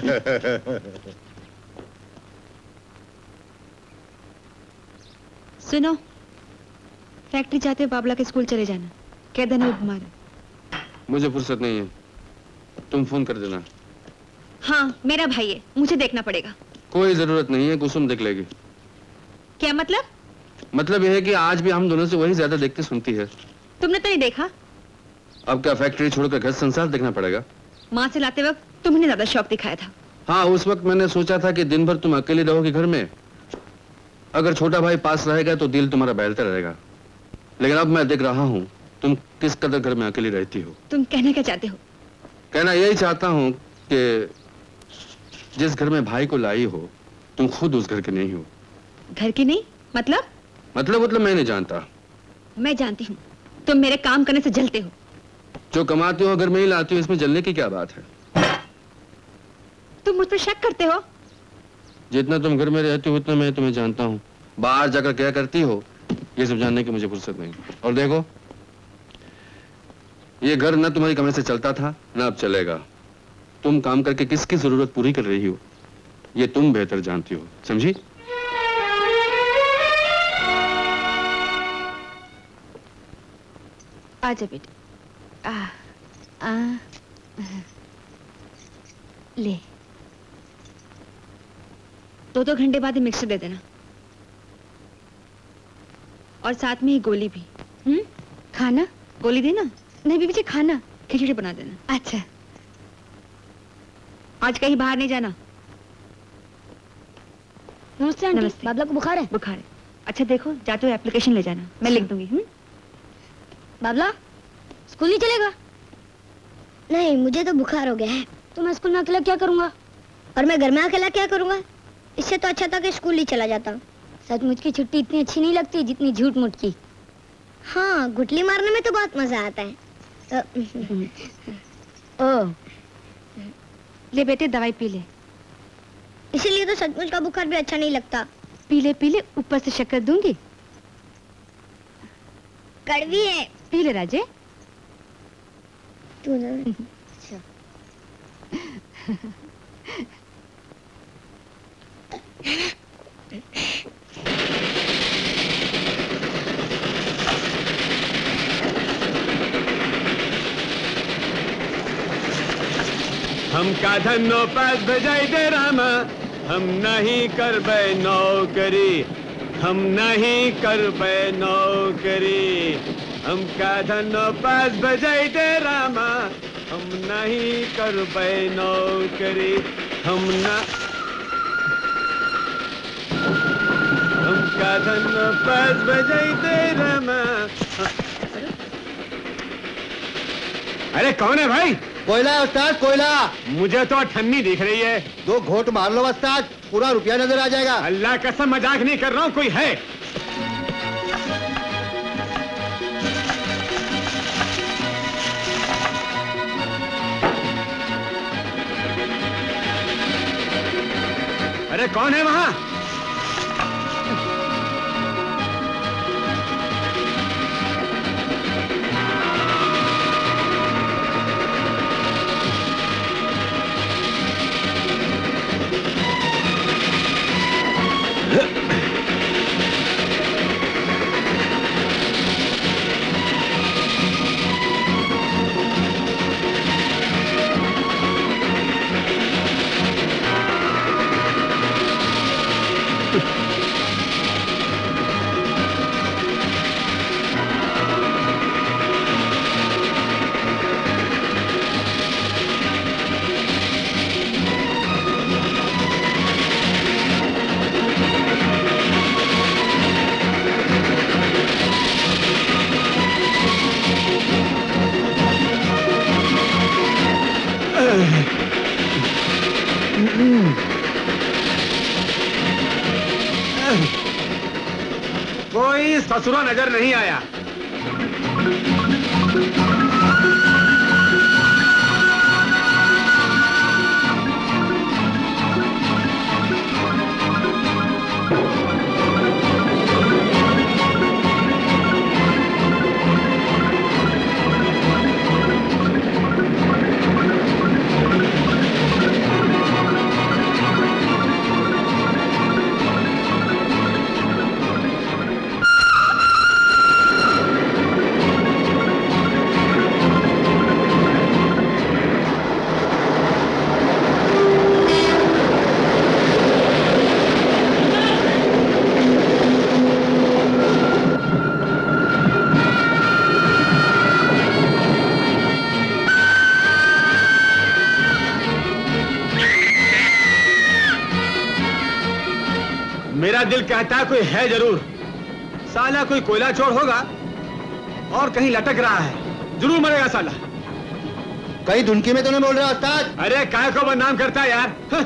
सुनो, फैक्ट्री जाते बाबला के स्कूल चले जाना, कह देना वो बीमार है। मुझे फुर्सत नहीं है, तुम फोन कर देना। हाँ, मेरा भाई है, मुझे देखना पड़ेगा। कोई जरूरत नहीं है, कुसुम देख लेगी। क्या मतलब? मतलब यह है कि आज भी हम दोनों से वही ज्यादा देखती सुनती है। तुमने तो नहीं देखा। अब क्या फैक्ट्री छोड़कर घर संसार देखना पड़ेगा? माँ से लाते वक्त तुमने ज्यादा शौक दिखाया था। हाँ, उस वक्त मैंने सोचा था कि दिन भर तुम अकेले रहोगी घर में, अगर छोटा भाई पास रहेगा तो दिल तुम्हारा बहलता रहेगा। लेकिन अब मैं देख रहा हूँ तुम किस कदर घर में अकेली रहती हो। तुम कहना क्या चाहते हो? कहना यही चाहता हूँ कि जिस घर में भाई को लाई हो तुम खुद उस घर के नहीं हो। घर की नहीं? मतलब? मतलब मतलब मैं नहीं जानता। मैं जानती हूँ, तुम मेरे काम करने से जलते हो। जो कमाते हो घर में ही लाती हो, इसमें जलने की क्या बात है? तुम मुझ पर शक करते हो? जितना तुम घर में रहती हो उतना मैं तुम्हें जानता हूँ। बाहर जाकर क्या करती हो ये सब जानने की मुझे फुर्सत नहीं। और देखो, ये घर न तुम्हारी कमाई से चलता था न अब चलेगा। तुम काम करके किसकी जरूरत पूरी कर रही हो ये तुम बेहतर जानती हो, समझी? आजा बेटे। आ, आ, ले, दो दो घंटे बाद ही मिक्सर दे देना, और साथ में ही गोली भी। हम्म? खाना? गोली देना? नहीं बीबी जी, खाना। खिचड़ी बना देना। अच्छा, आज कहीं बाहर नहीं जाना। नमस्ते आंटी। नमस्ते। बाबला को बुखार है? बुखार है। अच्छा देखो, जाते हुए एप्लीकेशन ले जाना, मैं लिख दूंगी। हम्म? बाबला, स्कूल नहीं चलेगा? नहीं, मुझे तो बुखार हो गया है। तो मैं स्कूल में अकेला क्या करूंगा? और मैं घर में अकेला क्या करूंगा? इससे तो अच्छा था कि स्कूल ही चला जाता। सचमुच की छुट्टी इतनी अच्छी नहीं लगती जितनी झूठ मूठ की। हाँ, गुटली मारने में तो बहुत मजा आता है। ओ, ले बेटे दवाई पी ले। इसीलिए तो सचमुच का बुखार भी अच्छा नहीं लगता। पी ले पी ले, ऊपर से शक्कर दूंगी। कड़वी है। पी ले राजे। तू ना। अच्छा। हम का धनो पास बजाई दे रामा, हम नहीं कर बे नौकरी, हम नहीं कर बे नौकरी। हम का धनो पास बजाई दे रामा, हम नहीं कर बे नौकरी। हम ना हम का धनो पास बजाई दे रामा। अरे कौन है भाई? कोयला है उस्ताद, कोयला। मुझे तो ठन्नी दिख रही है। दो घोट मार लो उस्ताद, पूरा रुपया नजर आ जाएगा। अल्लाह कसम मजाक नहीं कर रहा हूँ, कोई है? अरे कौन है वहां? कहीं ससुरा नजर नहीं आया। मेरा दिल कहता है कोई है जरूर। साला कोई कोयला चोर होगा और कहीं लटक रहा है, जरूर मरेगा साला। कहीं धुनकी में तो नहीं बोल रहा उस्ताद? अरे काय को बदनाम करता है यार। हाँ।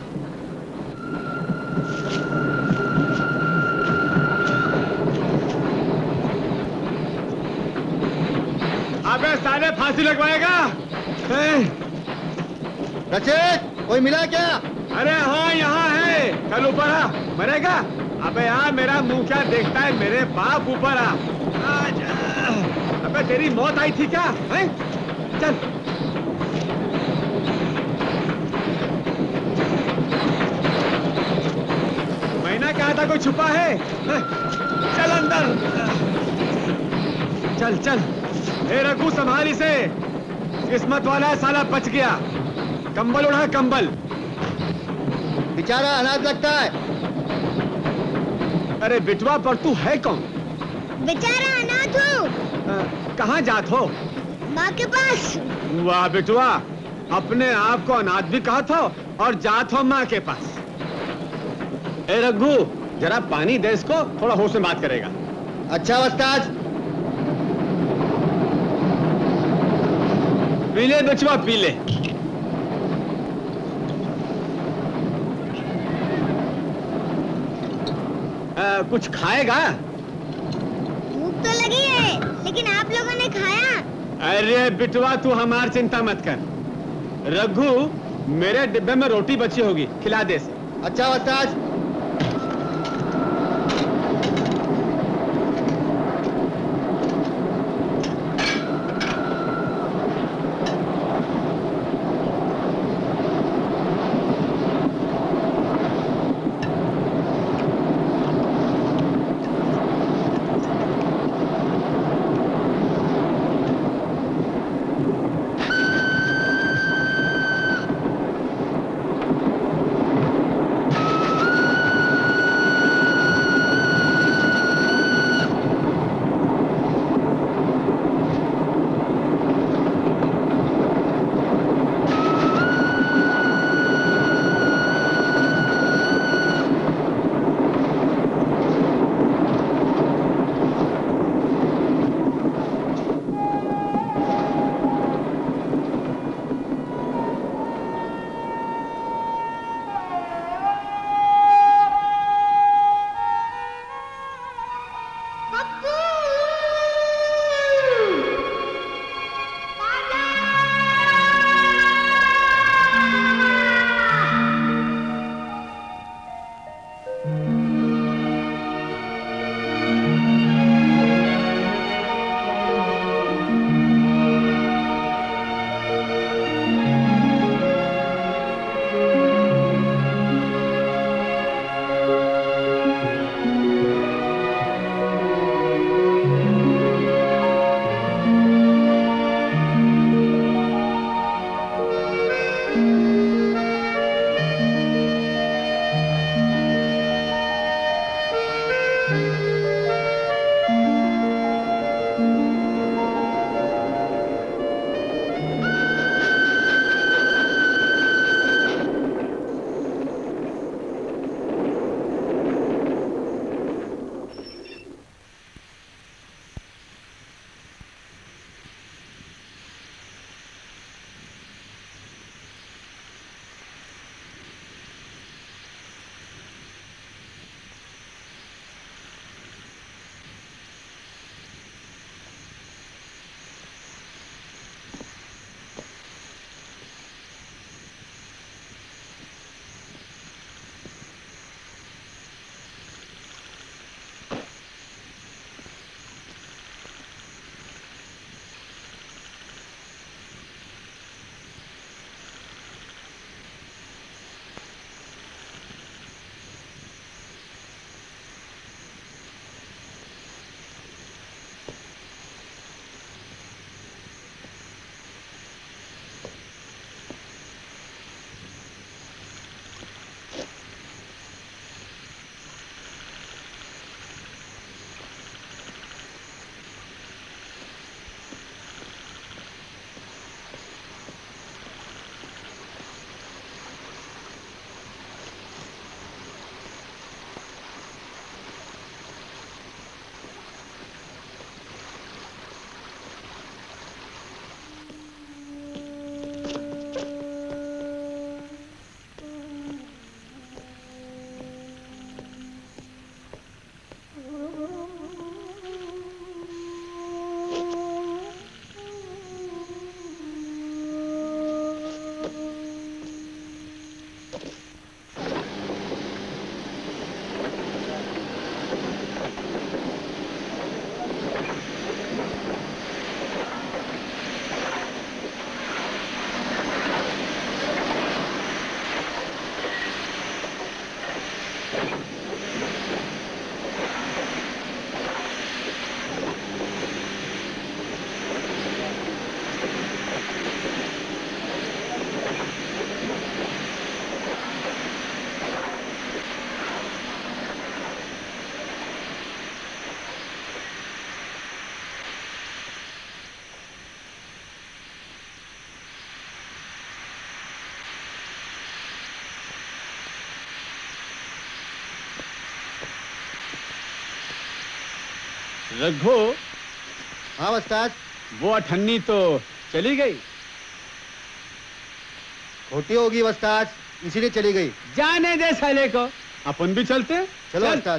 अबे साले फांसी लगवाएगा? रचित, कोई मिला क्या? अरे हाँ यहाँ है, कल ऊपर आ, मरेगा? अबे यार मेरा मुंह क्या देखता है, मेरे बाप ऊपर आ। अबे तेरी मौत आई थी क्या? है? चल। मैंने कहा था कोई छुपा है? है? चल अंदर। चल चल। ए रघु संभाली से, किस्मत वाला है साला बच गया। कंबल उड़ा कंबल। बेचारा अनाथ लगता है। अरे बिटवा पर तू है कौन? बेचारा अनाथ हूँ। कहाँ जात हो? माँ के पास। वाह बिटवा, अपने आप को अनाथ भी कहा था और जात हो माँ के पास। ए रघु, जरा पानी दे इसको, थोड़ा होश में बात करेगा। अच्छा उस्ताद। पी ले बिटवा, पी ले। आ, कुछ खाएगा? भूख तो लगी है, लेकिन आप लोगों ने खाया? अरे बिटवा तू हमारी चिंता मत कर। रघु, मेरे डिब्बे में रोटी बची होगी, खिला दे इसे। अच्छा उस्ताद। रघु। हाँ उस्ताद। वो अठन्नी तो चली गई। खोटी होगी उस्ताद, इसीलिए चली गई। जाने दे साले को, अपन भी चलते। चलो उस्ताद।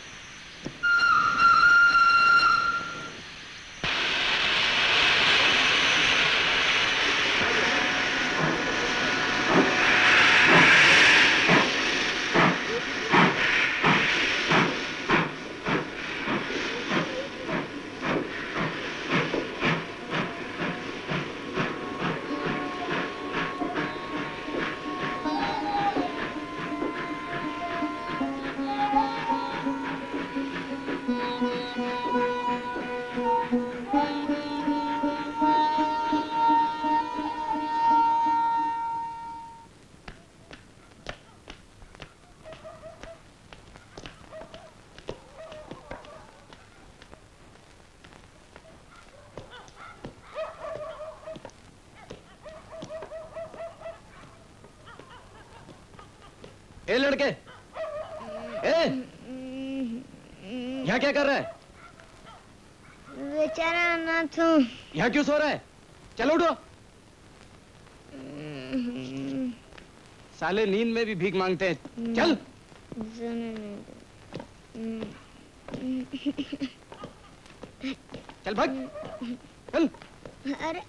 ए लड़के, ए, यहाँ क्या कर रहा है? बेचारा अनाथ हूँ। यहाँ क्यों सो रहा है? चलो उठो। साले नींद में भी भीख मांगते हैं। चल। चल भाग। चल। अरे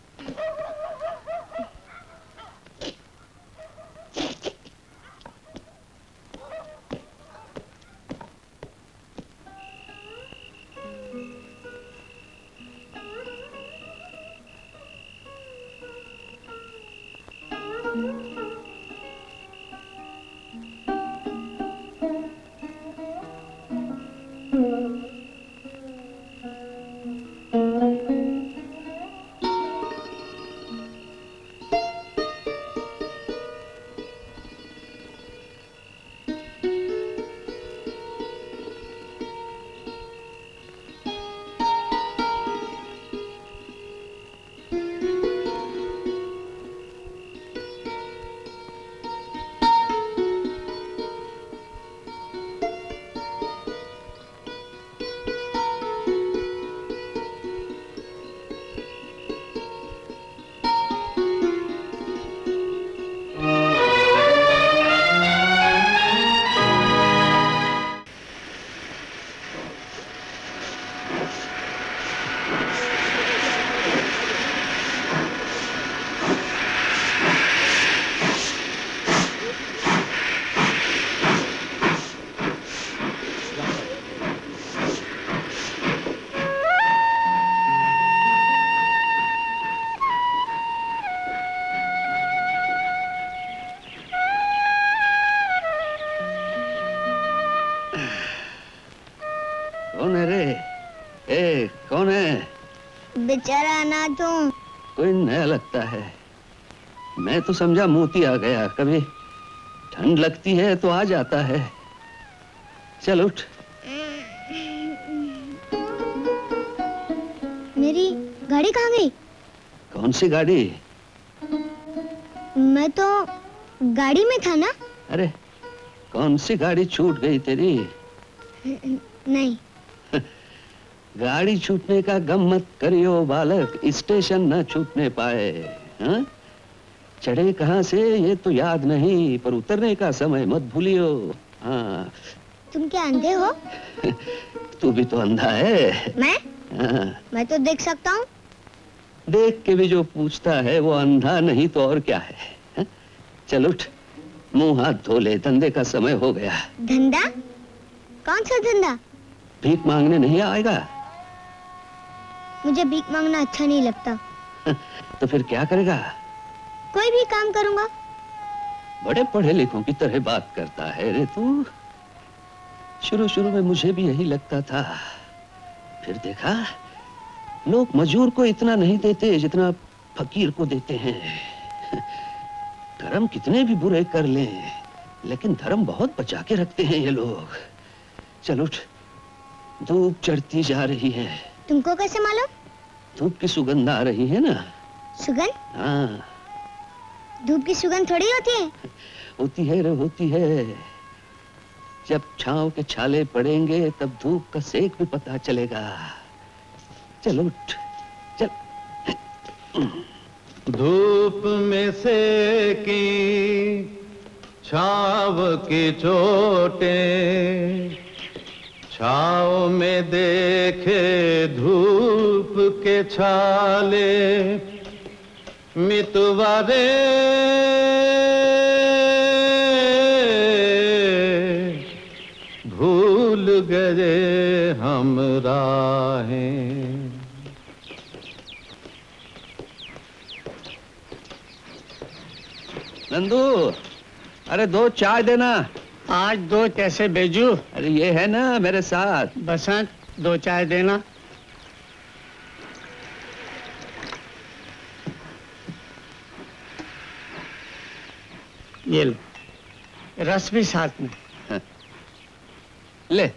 बेचारा अनाथ हूँ। कोई नया लगता है। मैं तो समझा मोती आ गया। कभी ठंड लगती है तो आ जाता है। चल उठ। मेरी गाड़ी कहाँ गई? कौन सी गाड़ी? मैं तो गाड़ी में था ना। अरे कौन सी गाड़ी छूट गई तेरी? नहीं। गाड़ी छूटने का गम मत करियो बालक, स्टेशन न छूटने पाए। हाँ? चढ़े कहाँ से ये तो याद नहीं, पर उतरने का समय मत भूलियो। हाँ। तुम क्या अंधे हो? तू भी तो अंधा है। मैं? हाँ। मैं तो देख सकता हूँ। देख के भी जो पूछता है वो अंधा नहीं तो और क्या है? हा? चल उठ, मुंह हाथ धो ले, धंधे का समय हो गया। धंधा? कौन सा धंधा? भीख मांगने नहीं आएगा? मुझे भीख मांगना अच्छा नहीं लगता। तो फिर क्या करेगा? कोई भी काम करूंगा। बड़े पढ़े लिखों की तरह बात करता है रे तू। शुरू शुरू में मुझे भी यही लगता था, फिर देखा लोग मजूर को इतना नहीं देते जितना फकीर को देते हैं। धर्म कितने भी बुरे कर लें, लेकिन धर्म बहुत बचा के रखते हैं ये लोग। चल उठ, धूप चढ़ती जा रही है। तुमको कैसे मालूम? धूप की सुगंध आ रही है ना। सुगंध? हाँ। धूप की सुगंध थोड़ी होती है। होती है रे, होती है। जब छांव के छाले पड़ेंगे तब धूप का सेक भी पता चलेगा। चलो उठ, चल। धूप में से की छाव की चोटें, छाव में देखे धूप के छाले, मितवारे भूल गए हम राहें। नंदू, अरे दो चाय देना। आज दो कैसे भेजू? अरे ये है ना मेरे साथ। बसंत, दो चाय देना। ये लो, रस भी साथ में। ले।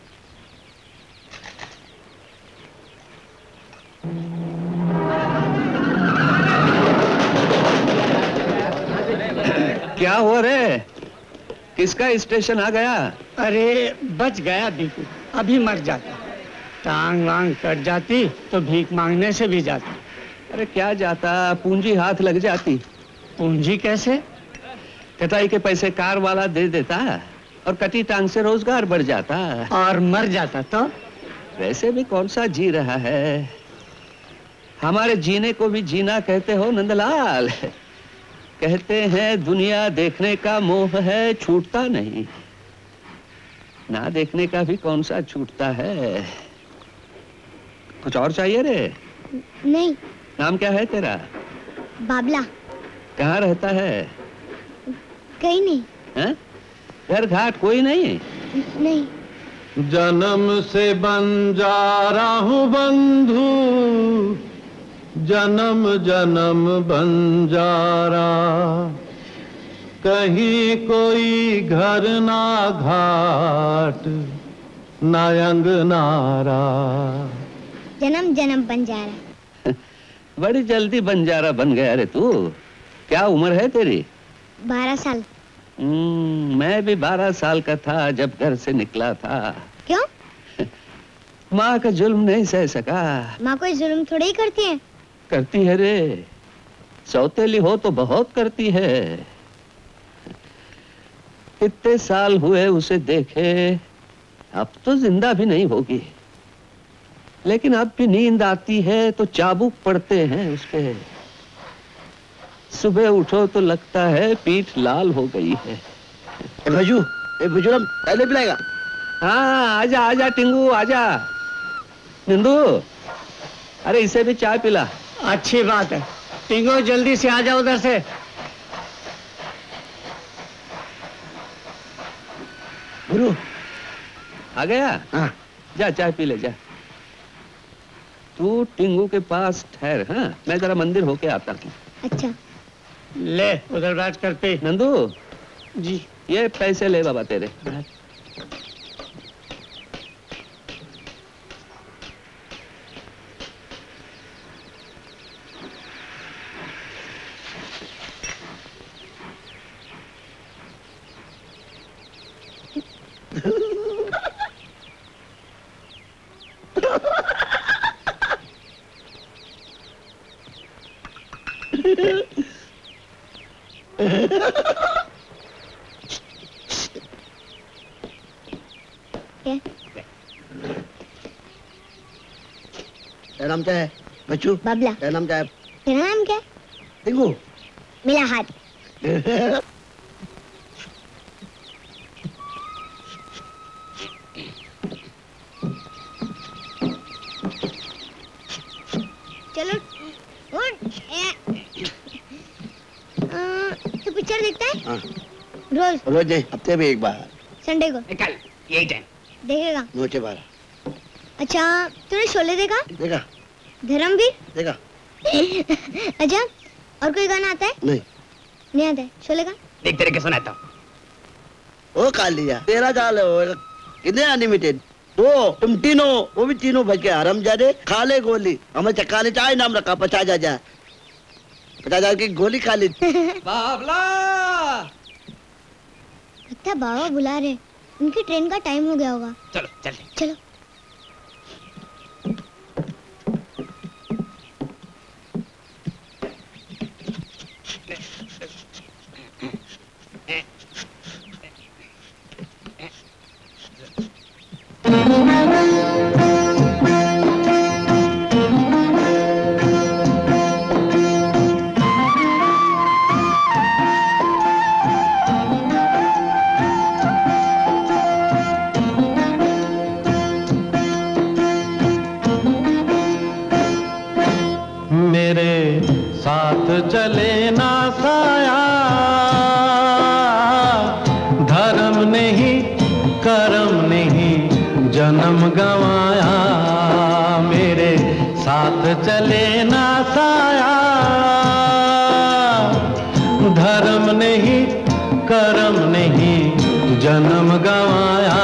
क्या हुआ रे? किसका स्टेशन आ गया? अरे बच गया दीपू, अभी मर जाता। टांग वांग कट जाती तो भीख मांगने से भी जाती। अरे क्या जाता, पूंजी हाथ लग जाती। पूंजी कैसे? कटाई के पैसे कार वाला दे देता और कटी टांग से रोजगार बढ़ जाता। और मर जाता तो? वैसे भी कौन सा जी रहा है? हमारे जीने को भी जीना कहते हो नंदलाल। कहते हैं दुनिया देखने का मोह है, छूटता नहीं। ना देखने का भी कौन सा छूटता है। कुछ और चाहिए रे? नहीं। नाम क्या है तेरा? बाबला। कहाँ रहता है? कहीं नहीं। हैं? घर घाट कोई नहीं? नहीं। जन्म से बंजारा हूँ बंधु, जन्म जन्म बंजारा, कहीं कोई घर ना घाट ना अंगनारा। जन्म जन्म बंजारा। बड़ी जल्दी बंजारा बन गया रे तू। क्या उम्र है तेरी? बारह साल। हम्म, मैं भी बारह साल का था जब घर से निकला था। क्यों? माँ का जुल्म नहीं सह सका। माँ कोई जुल्म थोड़ी ही करती है। करती है रे, सौतेली हो तो बहुत करती है। इतने साल हुए उसे देखे, अब तो जिंदा भी नहीं होगी, लेकिन अब भी नींद आती है तो चाबुक पड़ते हैं उस पे। सुबह उठो तो लगता है पीठ लाल हो गई है। भजू, भजूरम पहले पिलाएगा? हाँ आजा आजा टिंगू आजा। निंदू, अरे इसे भी चाय पिला। अच्छी बात है। टिंगू जल्दी से आ जाओ उधर से। गुरु आ गया? हाँ। जा चाय पी ले जा। तू टिंगू के पास ठहर। हाँ, मैं जरा मंदिर होके आता हूँ। अच्छा। ले उधर राज करते। नंदू जी, ये पैसे ले बाबा तेरे। तेरा नाम क्या है बच्चू? बाबला। तेरा नाम क्या है? तेरा नाम क्या है? टिंगू। मिला हाथ। चलो उठ। तू पिक्चर देखता है? हाँ। रोज? रोज नहीं, हफ्ते में एक बार। संडे को? कल यही टाइम देखेगा? नोचे बारह। अच्छा, तूने शोले देखा? देखा। धर्मवीर? देखा। अच्छा, और कोई गाना आता है? नहीं। नहीं आता है? शोले का? देख तेरे के सुनाता हूँ। ओ काल लिया तेरा चाल है कितने अनलिमिटेड। वो तुम तीनों, वो भी तीनों बच गए। हरम जादे खा ले गोली, हमें चक्का ने चाय नाम रखा। पचास हजार पचास हजार की गोली खा ली। बाबला, लगता बाबा बुला रहे, उनकी ट्रेन का टाइम हो गया होगा। चलो चल चलो। चले ना साया, धर्म नहीं करम नहीं जन्म गवाया।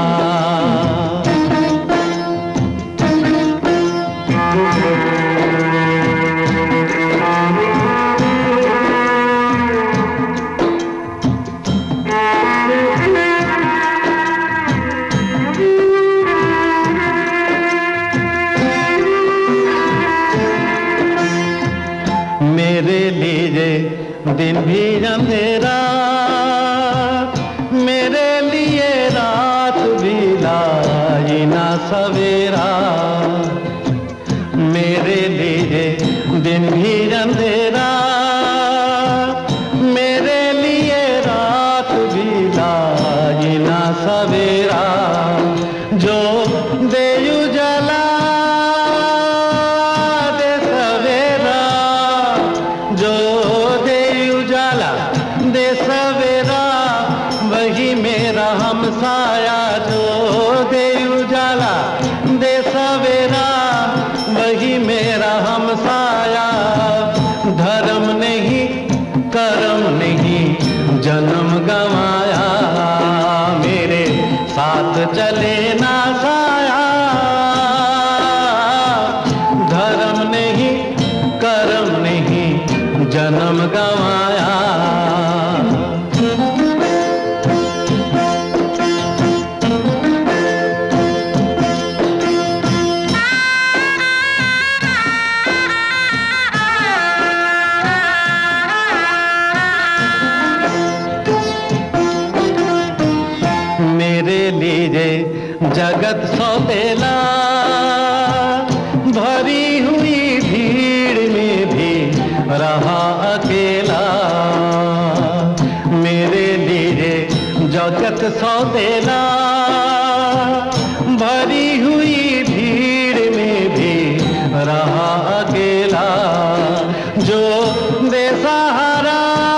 दिन भी अंधेरा, मेरे लिए रात भी लाई ना सवेरा। मेरे लिए दिन भी अंधेरा, मेरे लिए रात भी लाई ना सवेरा। जो दे उजाला दे सवेरा, जो दे सवेरा वही मेरा हमसाया। जो दे उजाला दे सवेरा वही मेरा हमसाया। धर्म नहीं करम नहीं जन्म गवाया, मेरे साथ चले ना साया। धर्म नहीं करम नहीं जन्म गवाया। जगत सौतेला भरी हुई भीड़ में भी रहा अकेला। मेरे लिए जगत सौतेला भरी हुई भीड़ में भी रहा अकेला। जो दे सहारा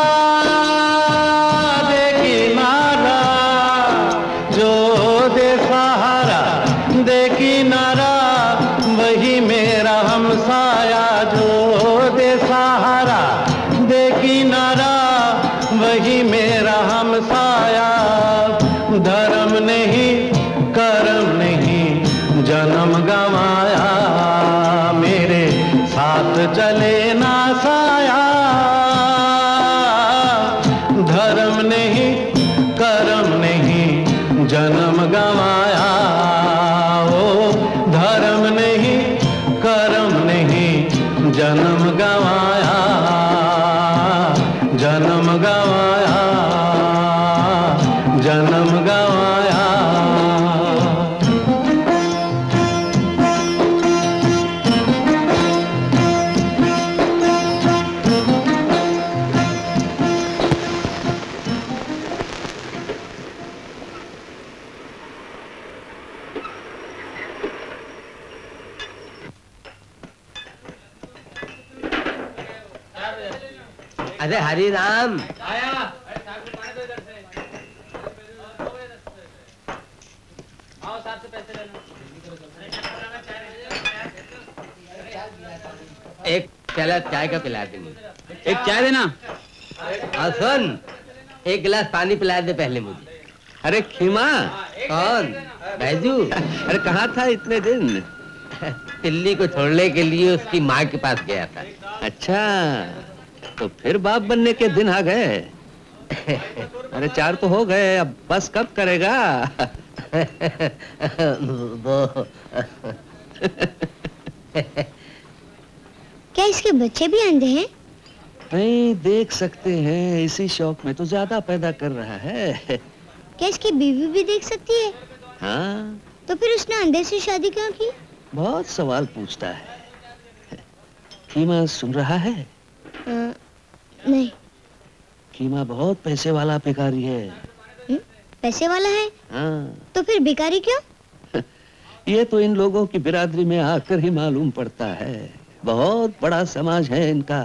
दे किनारा, जो दे सहारा दे किनारा वही मेरा हमसाया। जो दे सहारा दे किनारा वही मेरा हमसाया। धर्म नहीं करम नहीं जन्म गवाया, मेरे साथ चले ना साया। धर्म नहीं करम नहीं जन्म गवाया। ओ धर्म नहीं करम नहीं जन्म गवाया, जन्म गवाया, जन्म गवाया। अरे हरी राम, एक प्याला चाय का पिला दे मुझे। एक चाय देना। और सुन, एक गिलास पानी पिला दे पहले मुझे। अरे खीमा। कौन? बैजू। अरे कहाँ था इतने दिन? तिल्ली को छोड़ने के लिए उसकी माँ के पास गया था। अच्छा, तो फिर बाप बनने के दिन आ गए। अरे चार तो हो गए, अब बस कब करेगा? क्या इसके बच्चे भी अंधे हैं? नहीं, देख सकते हैं, इसी शौक में तो ज्यादा पैदा कर रहा है। क्या इसकी बीवी भी देख सकती है? हाँ। तो फिर उसने अंधे से शादी क्यों की? बहुत सवाल पूछता है। कीमा सुन रहा है? आ, नहीं। कीमा बहुत पैसे वाला भिखारी है। हुँ? पैसे वाला है? हाँ। तो फिर भिखारी क्यों? ये तो इन लोगों की बिरादरी में आकर ही मालूम पड़ता है। बहुत बड़ा समाज है इनका।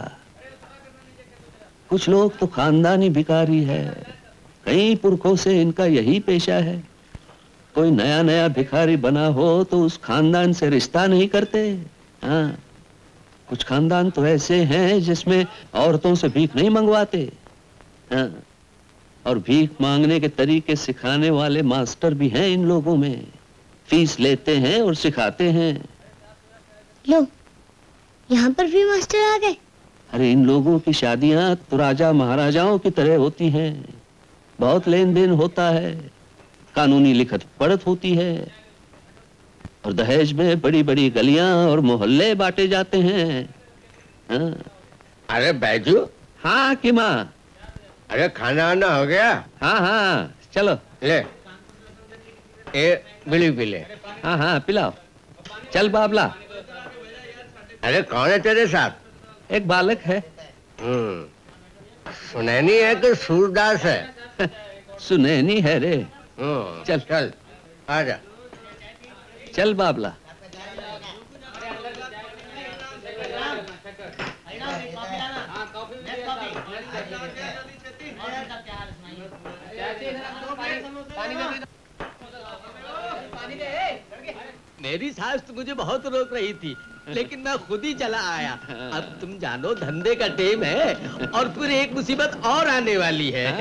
कुछ लोग तो खानदानी भिखारी है, कई पुरखों से इनका यही पेशा है। कोई नया नया भिखारी बना हो तो उस खानदान से रिश्ता नहीं करते। हाँ, कुछ खानदान तो ऐसे हैं जिसमें औरतों से भीख नहीं मंगवाते। हाँ। और भीख मांगने के तरीके सिखाने वाले मास्टर भी हैं इन लोगों में। फीस लेते हैं और सिखाते हैं। लो, यहाँ पर भी मास्टर आ गए। अरे इन लोगों की शादियां तो राजा महाराजाओं की तरह होती हैं। बहुत लेन देन होता है, कानूनी लिखत पढ़त होती है, और दहेज में बड़ी बड़ी गलियां और मोहल्ले बांटे जाते हैं। हाँ। अरे बैजू। हाँ किमा। अरे खाना वाना हो गया? हाँ हाँ चलो ले, ए बिली पी ले। हाँ हाँ पिलाओ। चल बाबला। अरे कौन है तेरे साथ? एक बालक है। हम्म, सुनैनी है कि सूरदास है? सुनैनी है रे। चल चल आजा। चल बाबला। मेरी सास तो मुझे बहुत रोक रही थी, लेकिन मैं खुद ही चला आया। अब तुम जानो धंधे का टेम है और फिर एक मुसीबत और आने वाली है।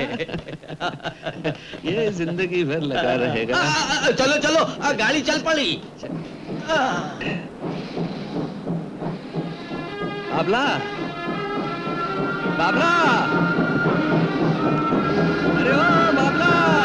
ये जिंदगी भर लगा रहेगा। आ, आ, चलो चलो आ, गाड़ी चल पड़ी। बाबला, बाबला, अरे ओ बाबला,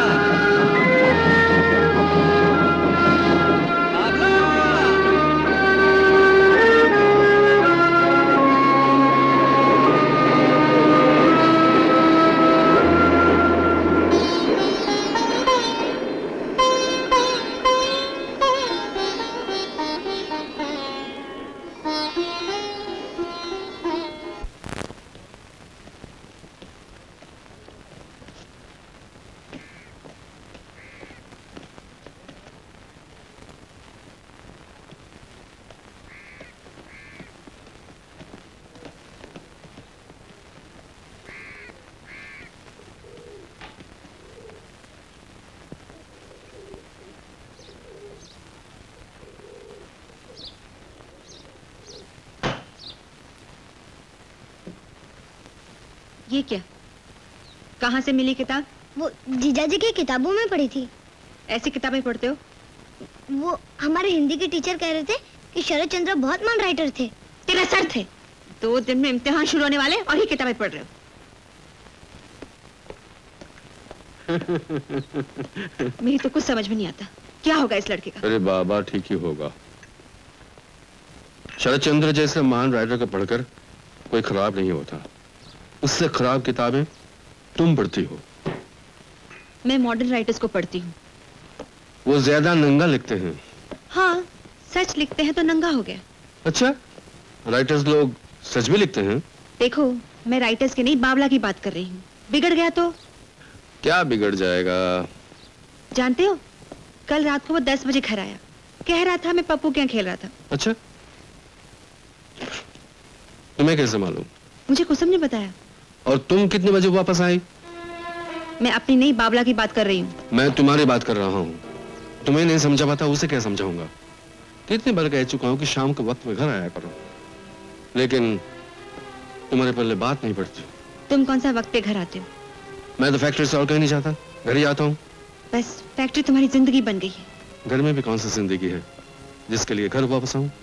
ये क्या? कहाँ से मिली किताब? वो जीजा जी की किताबों में पढ़ी थी। ऐसी किताबें पढ़ते हो? वो हमारे हिंदी के टीचर कह रहे थे कि शरद चंद्र बहुत महान राइटर थे। तेरा सर थे। दो दिन में इम्तिहान शुरू होने वाले और ही किताबें पढ़ रहे हो। मेरी तो कुछ समझ में नहीं आता, क्या होगा इस लड़के का? अरे बाबा ठीक ही होगा। शरद चंद्र जैसे महान राइटर को पढ़कर कोई खराब नहीं होता। उससे खराब किताबें तुम पढ़ती हो। मैं मॉडर्न राइटर्स को पढ़ती हूँ। वो ज्यादा नंगा लिखते हैं। हाँ, सच लिखते हैं तो नंगा हो गया। अच्छा, राइटर्स लोग सच भी लिखते हैं? देखो, मैं राइटर्स के नहीं बावला की बात कर रही हूँ। बिगड़ गया तो? क्या बिगड़ जाएगा? जानते हो, कल रात को वो दस बजे घर आया, कह रहा था मैं पप्पू क्या खेल रहा था। अच्छा, तुम्हें कैसे मालूम? मुझे कुसुम ने बताया। और तुम कितने बजे वापस आई? मैं अपनी नई बावला की बात कर रही हूँ। मैं तुम्हारी बात कर रहा हूँ। तुम्हें नहीं समझा पाता, उसे क्या समझाऊंगा? कितनी बार कह चुका हूँ कि शाम के वक्त में घर आया करो, लेकिन तुम्हारे पल्ले बात नहीं पड़ती। तुम कौन सा वक्त पे घर आते हो? मैं तो फैक्ट्री से और कहीं नहीं जाता, घर ही आता हूँ। बस फैक्ट्री तुम्हारी जिंदगी बन गई है। घर में भी कौन सी जिंदगी है जिसके लिए घर वापस आऊं?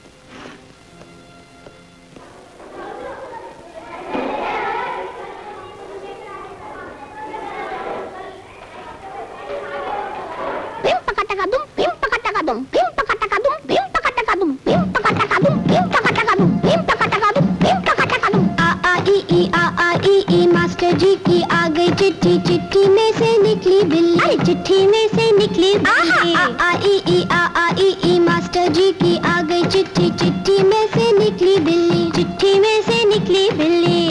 मास्टर जी की आ गई चिट्ठी, चिट्ठी में से निकली बिल्ली, चिट्ठी में से निकली बिल्ली। आ आ ई ई आ आ ई ई मास्टर जी की आ गई चिट्ठी, चिट्ठी में से निकली बिल्ली, चिट्ठी में से निकली बिल्ली।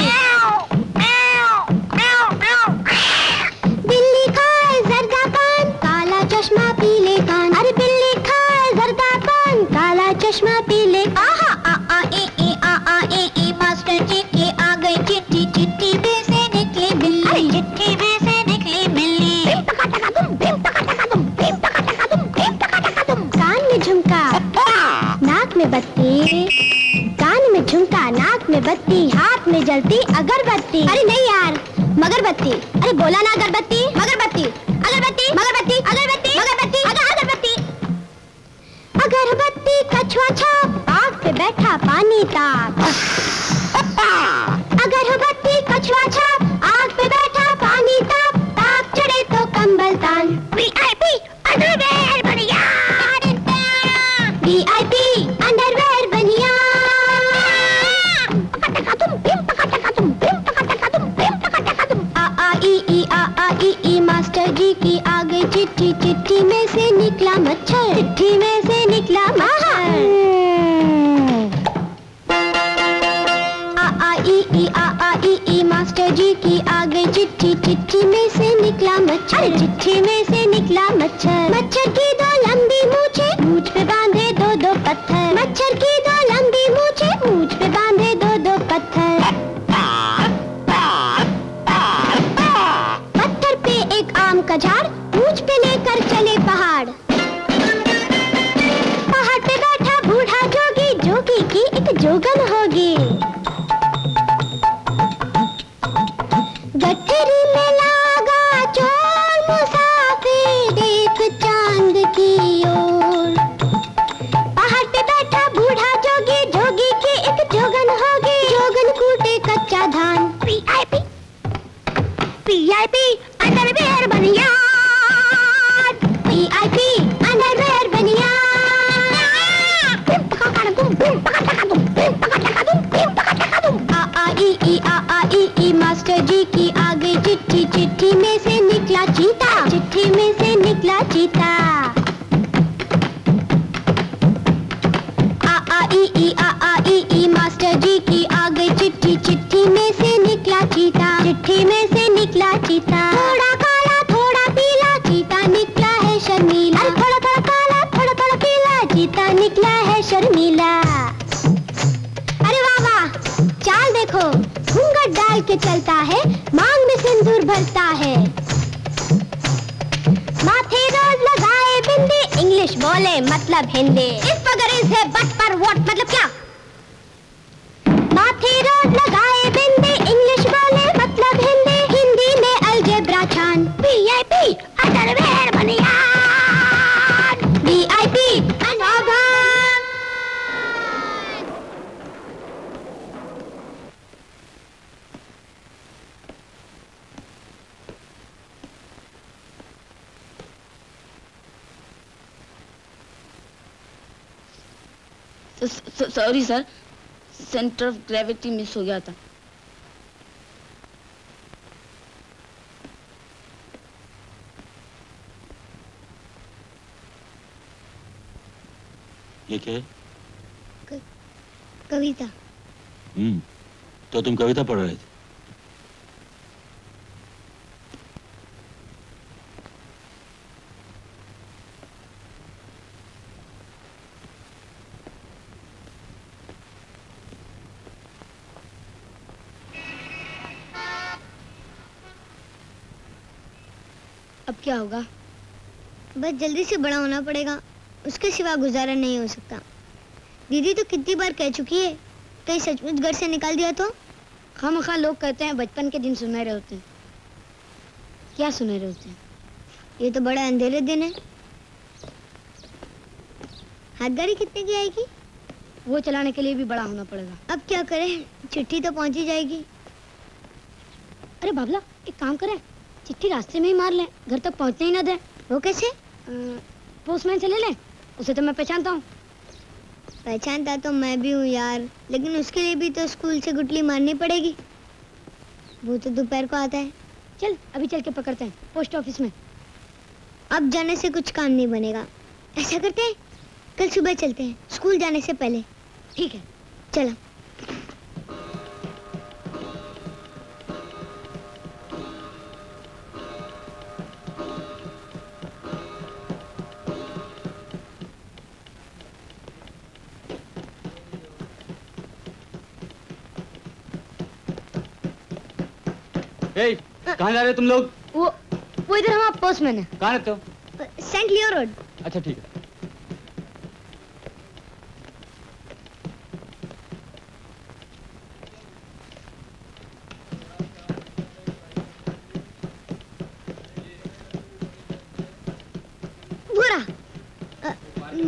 बिल्ली खाए जर्दा पान, काला चश्मा पीले कान। अरे बिल्ली खाए जर्दा पान, काला चश्मा पीले। आहा आ आ ई ई आ आ ई ई मास्टर जी की आ गई चिट्ठी, चिट्ठी में से निकली बिल्ली, चिट्ठी में से निकली बिल्ली। भीम टका टका दुम, भीम टका टका दुम, भीम टका टका दुम, भीम टका टका दुम। कान में झुमका, नाक में बत्ती, कान में झुमका, अरे बोला ना अगरबत्ती मगरबत्ती अगरबत्ती मगरबत्ती अगरबत्ती मगरबत्ती अगरबत्ती अगरबत्ती कछुआ छाप आग पे बैठा पानी ताप अगरबत्ती कछुआ छाप आग पे बैठा पानी ताप ताप चढ़े तो कंबल तान VIP underwear baniyan VIP underwear baniyan आ आ ई ई आ आ ई ई मास्टर जी की आगे चिट्ठी चिट्ठी में से निकला मच्छर चिट्ठी में से निकला मच्छर आ आ ई ई आ आ ई ई मास्टर जी की आगे चिट्ठी चिट्ठी में से निकला मच्छर चिट्ठी में से निकला मच्छर मच्छर की दो लंबी मूछे मूछ पे बांधे दो दो पत्थर मच्छर की दो लंबी मूछे मूछ पे बांधे दो दो पत्थर पत्थर पे एक आम का झाड़ मूछ पे लेकर चले पहाड़ पहाड़ पे बैठा बूढ़ा जोगी जोगी की एक जोगन होगी गठरी में लागा चोर मुसाफिर देख चांद की ओर पहाड़ पे बैठा बूढ़ा जोगी जोगी की एक जोगन होगी जोगन कूटे कच्चा धान VIP VIP underwear baniyan VIP underwear baniyan आ आ ई ई आ आ ई ई मास्टर जी की आगे चिट्ठी चिट्ठी में से निकला चीता चिट्ठी में से निकला चीता आ आ ई ई आ आ ई ई मास्टर जी की आगे चिट्ठी चिट्ठी में से निकला चीता चिट्ठी में से निकला चीता थोड़ा काला थोड़ा पीला चीता निकला है शर्मीला थोड़ा थोड़ा काला थोड़ा थोड़ा पीला चीता निकला है शर्मीला अरे वाह वाह चाल देखो घूंघट डाल के चलता है मांग में सिंदूर भरता है माथे रोज लगाए बिंदी इंग्लिश बोले मतलब हिंदी इस वगर इस है बट पर व्हाट मतलब क्या माथे रोज लगाए बिंदी इंग्लिश बोले मतलब हिंदी हिंदी में अलजेब्रा छान VIP underwear baniyan VIP underwear sorry sir centre of gravity miss हो गया था ये क्या है? कविता हम्म तो तुम कविता पढ़ रहे थे? अब क्या होगा बस जल्दी से बड़ा होना पड़ेगा उसके सिवा गुजारा नहीं हो सकता दीदी तो कितनी बार कह चुकी है कहीं सचमुच घर से निकाल दिया तो खामखा लोग कहते हैं बचपन के दिन सुनहरे होते हैं क्या सुनहरे होते हैं ये तो बड़ा अंधेरे दिन है हाथ गाड़ी कितने की आएगी वो चलाने के लिए भी बड़ा होना पड़ेगा अब क्या करें चिट्ठी तो पहुंच ही जाएगी अरे बाबला एक काम करें चिट्ठी रास्ते में ही मार लें घर तक पहुंचने ही ना दे वो कैसे पोस्टमैन से ले लें उसे तो मैं पहचानता हूँ पहचानता तो मैं भी हूँ यार लेकिन उसके लिए भी तो स्कूल से गुटली मारनी पड़ेगी वो तो दोपहर को आता है चल अभी चल के पकड़ते हैं पोस्ट ऑफिस में अब जाने से कुछ काम नहीं बनेगा ऐसा करते हैं कल सुबह चलते हैं स्कूल जाने से पहले ठीक है चलो ए, कहाँ जा रहे हो तुम लोग? वो वो इधर हमारा पोस्टमैन है। कहाँ रहते हो? Saint Leo Road. अच्छा ठीक है।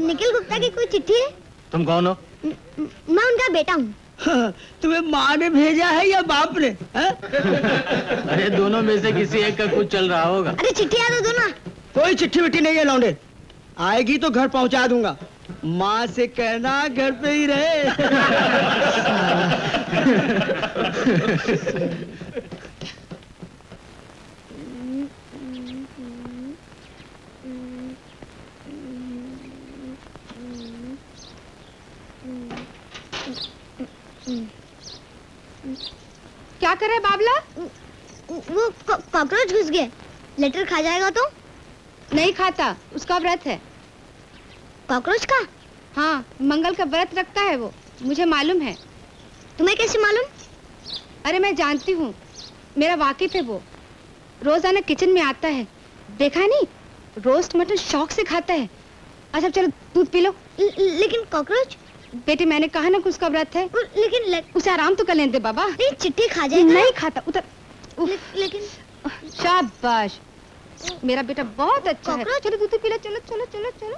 निखिल गुप्ता की कोई चिट्ठी है? तुम कौन हो? मैं उनका बेटा हूँ। तुम्हें माँ ने भेजा है या बाप ने? अरे दोनों में से किसी एक का कुछ चल रहा होगा। अरे चिट्ठी आ दो ना। कोई चिट्ठी विट्ठी नहीं है लौंडे, आएगी तो घर पहुंचा दूंगा। माँ से कहना घर पे ही रहे। क्या कर रहे बाबला? वो कॉकरोच घुस गए। लेटर खा जाएगा तो? नहीं खाता, उसका व्रत है। कॉकरोच का? हाँ, मंगल का व्रत रखता है वो, मुझे मालूम है। तुम्हें कैसे मालूम? अरे मैं जानती हूँ, मेरा वाकिफ है वो। रोजाना किचन में आता है, देखा नहीं? रोस्ट मटन शौक से खाता है। अच्छा चलो दूध पी लो। ल, लेकिन कॉकरोच? बेटे मैंने कहा ना कि उसका व्रत है। लेकिन ले... उसे आराम तो कर लेने दे बाबा। नहीं चिट्ठी खा जाएगा। नहीं खाता, उधर। ले, लेकिन शाबाश, मेरा बेटा बहुत अच्छा है। चलो दूध पी लो, चलो चलो चलो चलो।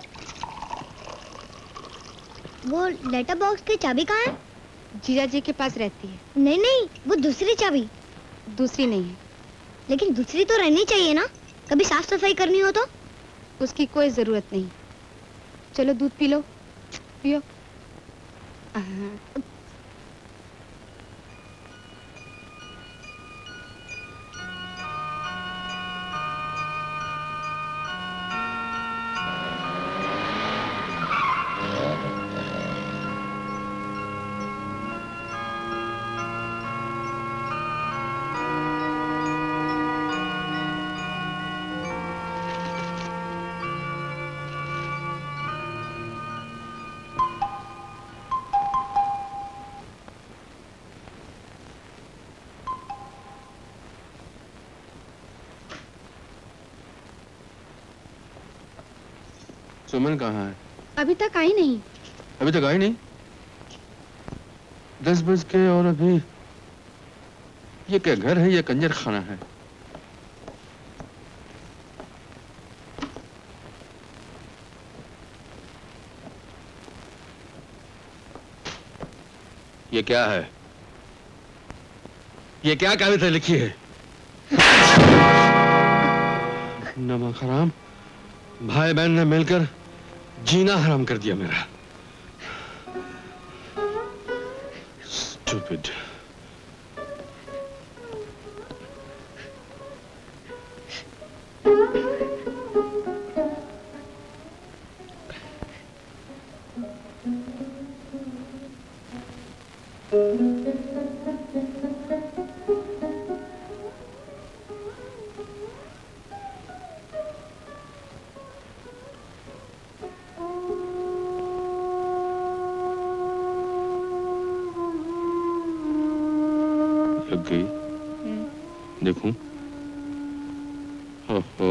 वो लेटर बॉक्स की चाबी कहाँ है? जीजा जी के पास रहती है। नहीं नहीं, वो दूसरी चाबी। दूसरी नहीं है। लेकिन दूसरी तो रहनी चाहिए ना, कभी साफ सफाई करनी हो तो। उसकी कोई जरूरत नहीं। चलो दूध पी लो, पियो। सुमन कहाँ है? अभी तक आई नहीं। अभी तक आई नहीं? दस बज के और अभी ये क्या घर है या कंजर खाना है? ये क्या है? ये क्या कविता लिखी है? नमक हराम, भाई बहन ने मिलकर जीना हराम कर दिया मेरा। Stupid. देखूं? ओहो,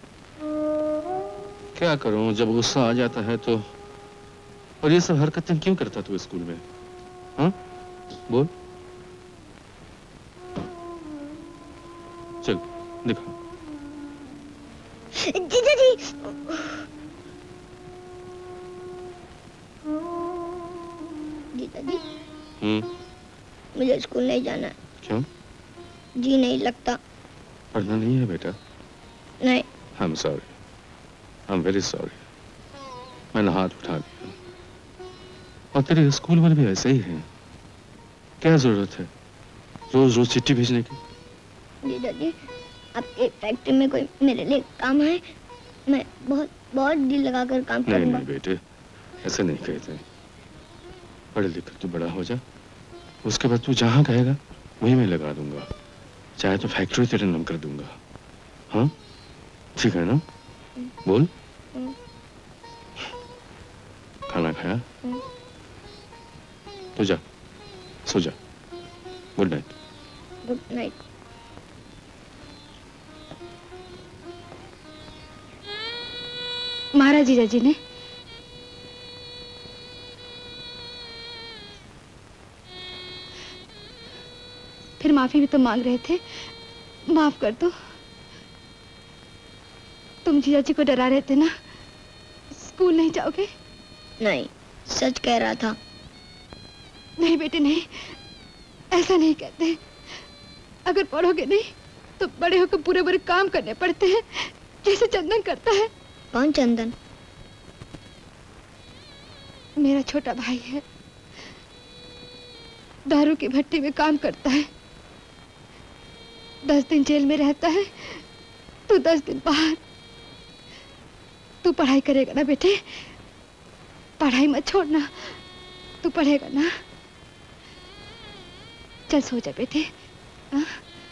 क्या करूं जब गुस्सा आ जाता है तो। और ये सब हरकतें क्यों करता तू स्कूल में? हाँ बोल, चल दिखा। जीजा जी, जीजा जी, हम्म, मुझे स्कूल नहीं जाना है। क्यों? जी नहीं लगता। पढ़ना नहीं है बेटा? नहीं। I'm sorry. I'm very sorry. मैंने हाथ उठा दिया। और तेरे स्कूल में भी ऐसे ही है। क्या जरूरत है रोज रोज चिट्ठी भेजने की? जीजा जी, आपके फैक्ट्री में कोई मेरे लिए काम है? मैं बहुत बहुत दिल लगाकर काम नहीं करूंगा। नहीं बेटे, ऐसे नहीं कहते। पढ़ लिख कर तू बड़ा हो जा, उसके बाद तू जहाँ कहेगा वहीं मैं लगा दूंगा, चाहे तो फैक्ट्री तेरे नाम कर दूंगा। हाँ ठीक है ना? बोल। खाना खाया? तो जा, सो जा। Good night. Good night. महाराज जीजा जी ने फिर माफी भी तो मांग रहे थे, माफ कर दो। तुम जीजा जी को डरा रहे थे ना, स्कूल नहीं जाओगे नहीं, सच कह रहा था। नहीं बेटे नहीं, ऐसा नहीं कहते। अगर पढ़ोगे नहीं तो बड़े होकर बुरे बुरे काम करने पड़ते हैं, जैसे चंदन करता है। कौन चंदन? मेरा छोटा भाई है, दारू की भट्टी में काम करता है। दस दिन जेल में रहता है तो दस दिन बाहर। तू पढ़ाई करेगा ना बेटे? पढ़ाई मत छोड़ना, तू पढ़ेगा ना? चल सो जा बेटे। आ?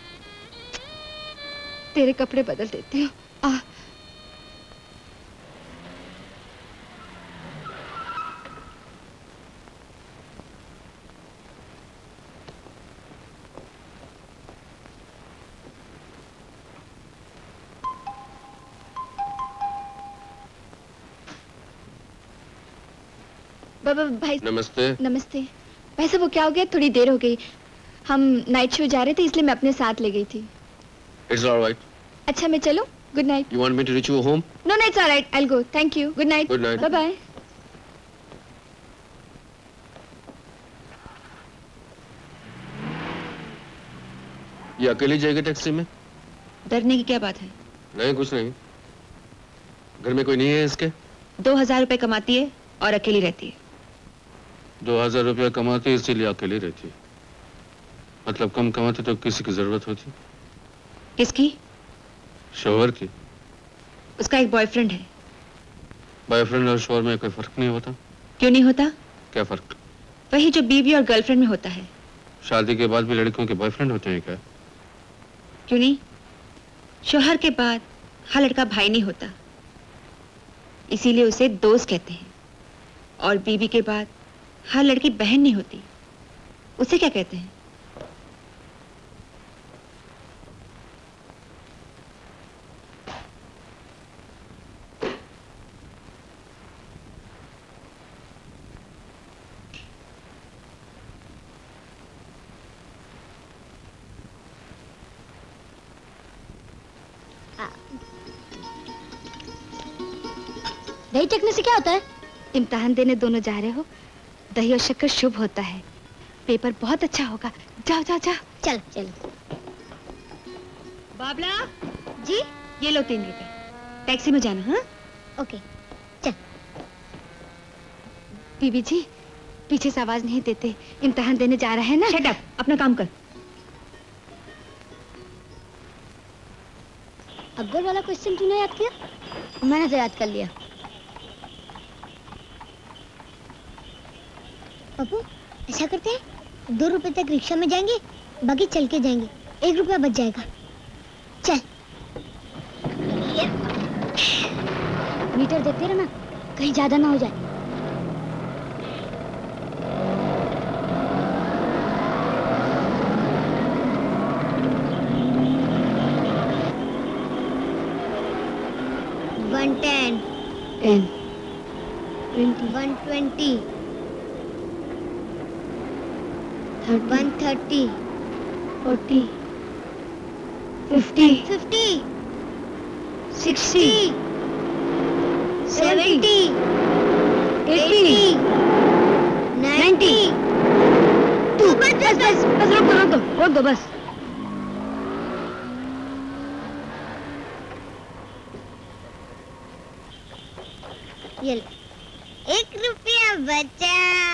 तेरे कपड़े बदल देती हूँ। आ बाबा भाई नमस्ते। नमस्ते। वैसे वो क्या हो गया, थोड़ी देर हो गई। हम नाइट शो जा रहे थे इसलिए मैं अपने साथ ले गई थी। It's all right. अच्छा मैं चलूं? Good night. You want me to reach you home? No, no, it's all right. I'll go. Thank you. Good night. Good night. Bye bye. ये अकेली जाएगी टैक्सी में? डरने की क्या बात है? नहीं कुछ नहीं। घर में कोई नहीं है इसके? दो हजार रुपए कमाती है और अकेली रहती है। दो हजार रुपया कमाती है इसीलिए अकेली रहती है। मतलब कम कमाते तो किसी की जरूरत होती? किसकी? शोहर की। उसका एक बॉयफ्रेंड है। बॉयफ्रेंड और शोहर में कोई फर्क नहीं होता? क्यों नहीं होता? क्या फर्क? वही जो बीवी और गर्लफ्रेंड में होता है। शादी के बाद भी लड़कियों के बॉयफ्रेंड होते हैं क्या? क्यों नहीं? शोहर के बाद हर लड़का भाई नहीं होता, इसीलिए उसे दोस्त कहते हैं। और बीवी के बाद हर लड़की बहन नहीं होती, उसे क्या कहते हैं? दही चखने से क्या होता है? इम्तिहान देने दोनों जा रहे हो, दही और शक्कर शुभ होता है। पेपर बहुत अच्छा होगा। जाओ जाओ जाओ। चल चल। बाबला जी, ये लो तीन रुपए। टैक्सी में जाना। हाँ ओके चल। बीबी जी पीछे से आवाज नहीं देते, इम्तिहान देने जा रहे हैं ना। शट अप, अपना काम कर। अकबर वाला क्वेश्चन तूने याद किया? मैंने तो याद कर लिया। पप्पू ऐसा करते हैं, दो रुपए तक रिक्शा में जाएंगे, बाकी चल के जाएंगे, एक रुपया बच जाएगा। चल। मीटर देखते रहना, कहीं ज्यादा ना हो जाए। One ten, ten, twenty, one twenty, one thirty, forty, fifty, fifty, sixty, seventy, eighty, ninety. तू बस बस बस बस रोक दो रोक दो रोक दो बस। ये ले, एक रुपया बचा।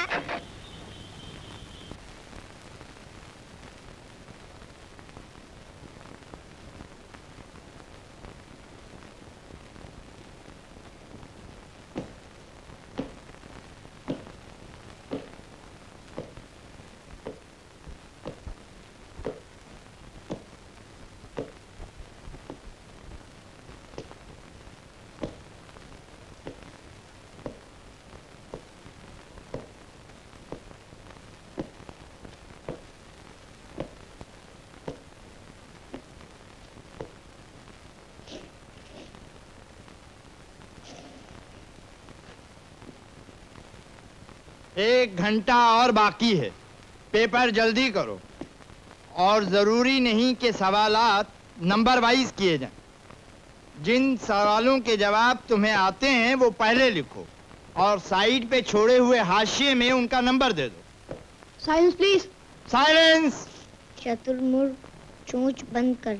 एक घंटा और बाकी है, पेपर जल्दी करो। और जरूरी नहीं कि सवालात नंबर वाइज किए जाएं। जिन सवालों के जवाब तुम्हें आते हैं वो पहले लिखो, और साइड पे छोड़े हुए हाशिए में उनका नंबर दे दो। Silence please. साइलेंस। चतुर्मुर्ग चोंच बंद कर।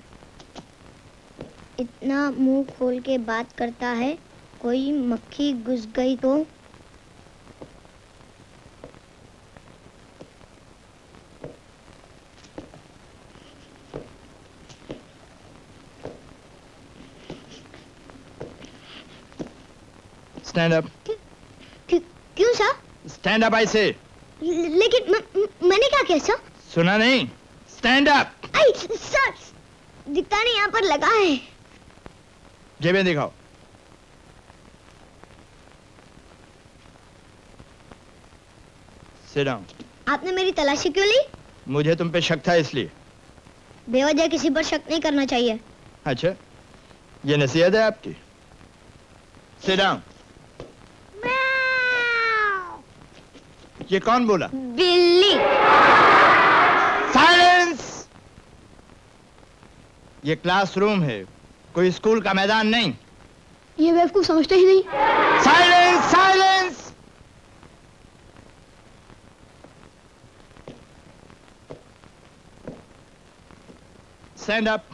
इतना मुंह खोल के बात करता है, कोई मक्खी घुस गई तो? Stand up. क्यों sir? Stand up I say. लेकिन म, म, मैंने क्या किया सर? सुना नहीं? Stand up. आई सर, दिखता नहीं, यहाँ पर लगा है। जेबें दिखाओ। Sit down. आपने मेरी तलाशी क्यों ली? मुझे तुम पे शक था इसलिए। बेवजह किसी पर शक नहीं करना चाहिए। अच्छा, ये नसीहत है आपकी? Sit down. ये कौन बोला? बिल्ली। साइलेंस। ये क्लासरूम है, कोई स्कूल का मैदान नहीं। ये बेवकूफ समझते ही नहीं। Silence, silence. Stand up.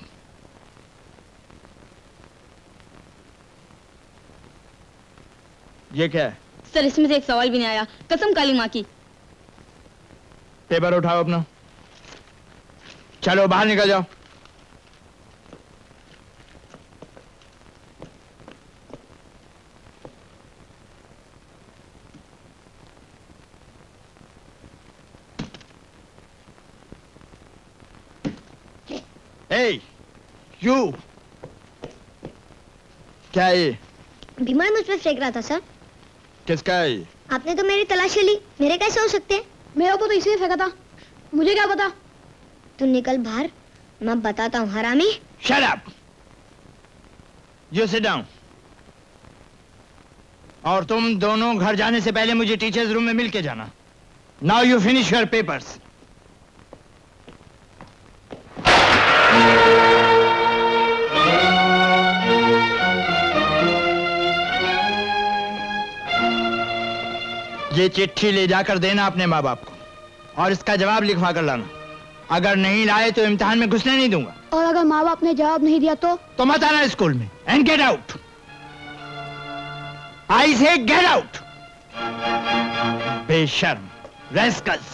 ये क्या है? सर, इसमें से एक सवाल भी नहीं आया, कसम काली माँ की। पेपर उठाओ अपना। चलो बाहर निकल जाओ। Hey, you! क्या ये? बीमार मुझ पे फेंक रहा था सर। किसका है ये? आपने तो मेरी तलाशी ली, मेरे कैसे हो सकते हैं? मेरे को तो इसलिए फेंका था, मुझे क्या पता? तू निकल बाहर, मैं बताता हूँ हरामी। Shut up! You sit down. और तुम दोनों घर जाने से पहले मुझे टीचर्स रूम में मिल के जाना। Now you finish your papers. ये चिट्ठी ले जाकर देना अपने माँ बाप को और इसका जवाब लिखवा कर लाना। अगर नहीं लाए तो इम्तिहान में घुसने नहीं दूंगा। और अगर माँ बाप ने जवाब नहीं दिया तो? तो मत आना स्कूल में। And get out. आई से गेट आउट। बेशर्म, रैस्कल्स।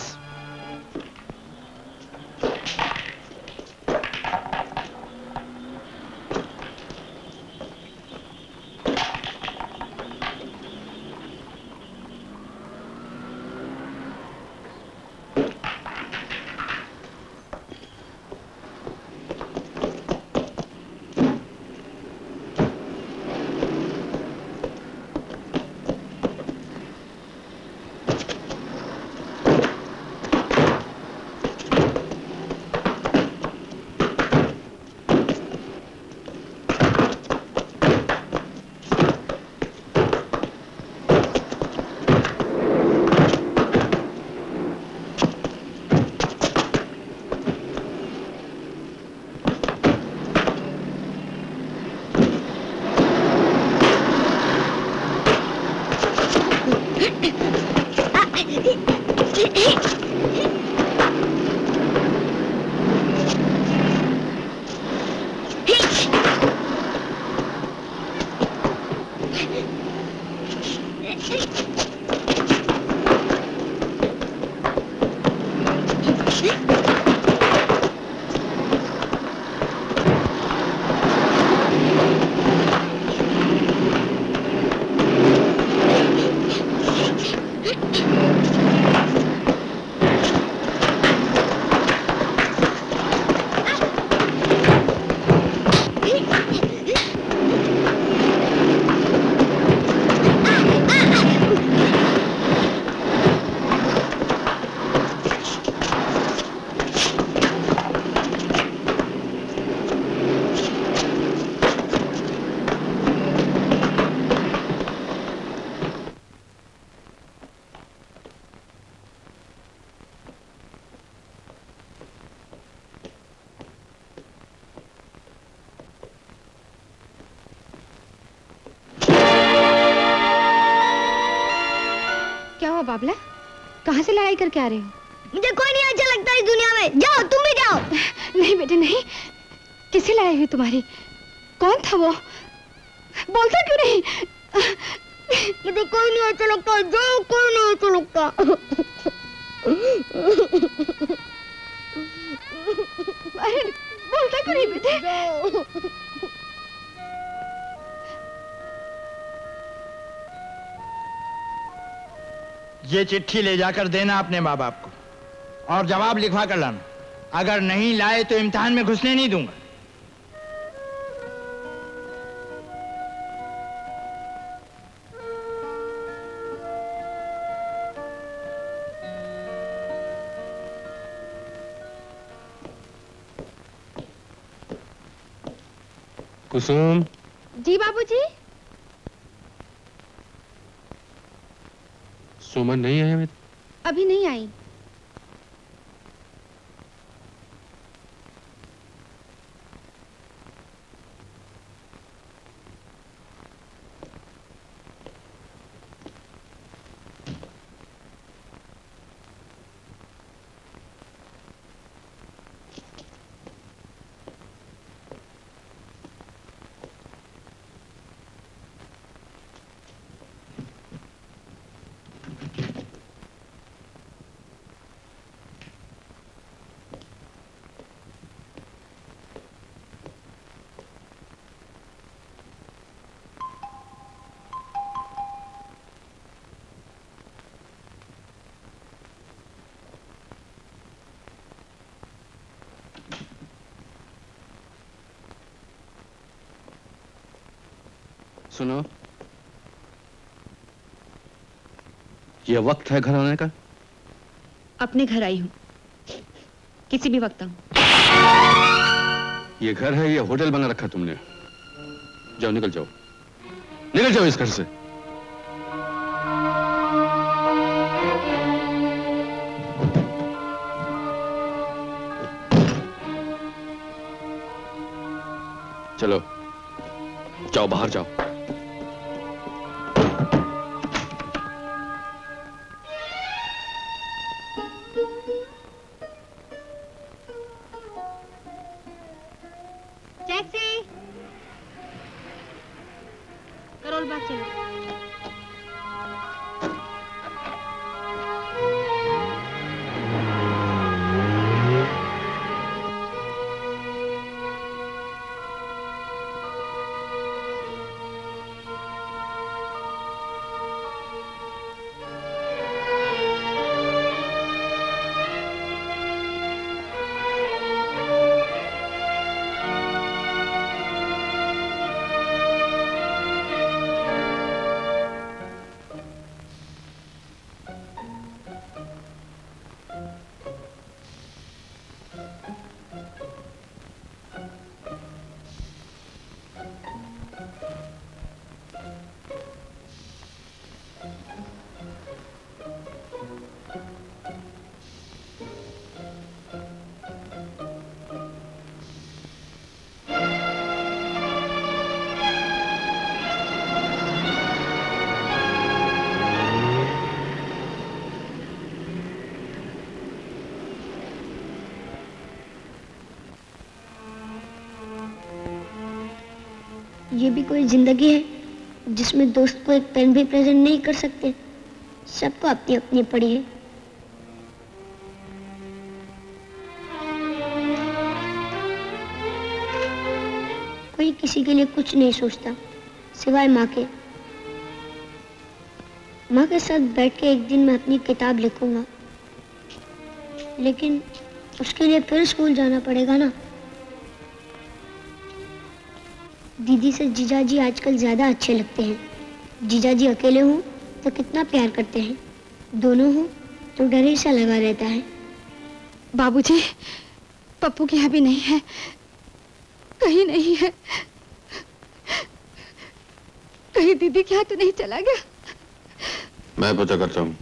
बाबला, कहाँ से लड़ाई करके आ रहे हो? मुझे कोई नहीं अच्छा लगता इस दुनिया में। जाओ, तुम भी जाओ। नहीं बेटे नहीं। किससे लड़ाई हुई तुम्हारी? कौन था वो? बोलता क्यों नहीं? मुझे कोई नहीं अच्छा लगता। जाओ, कोई नहीं अच्छा लगता। अरे बोलता क्यों नहीं बेटे? ये चिट्ठी ले जाकर देना अपने माँ बाप को और जवाब लिखवा कर लाना। अगर नहीं लाए तो इम्तिहान में घुसने नहीं दूंगा। कुसुम। जी बाबूजी। सुमन नहीं आई अभी? अभी नहीं आई। सुनो, ये वक्त है घर आने का? अपने घर आई हूँ, किसी भी वक्त आऊं। ये घर है, ये होटल बना रखा तुमने। जाओ, निकल जाओ, निकल जाओ इस घर से। चलो जाओ, बाहर जाओ। टैक्सी, करोल बाग चलो। ये भी कोई जिंदगी है जिसमें दोस्त को एक पेन भी प्रेजेंट नहीं कर सकते। सबको अपनी अपनी पड़ी है। कोई किसी के लिए कुछ नहीं सोचता सिवाय माँ के। माँ के साथ बैठ के एक दिन मैं अपनी किताब लिखूंगा, लेकिन उसके लिए फिर स्कूल जाना पड़ेगा ना। दीदी से जीजाजी आजकल ज्यादा अच्छे लगते हैं। जीजाजी अकेले हों तो कितना प्यार करते हैं, दोनों हों तो डर ही सा लगा रहता है। बाबूजी, पप्पू की यहाँ भी नहीं है, कहीं नहीं है। कहीं दीदी के यहाँ तो नहीं चला गया? मैं पता करता हूँ।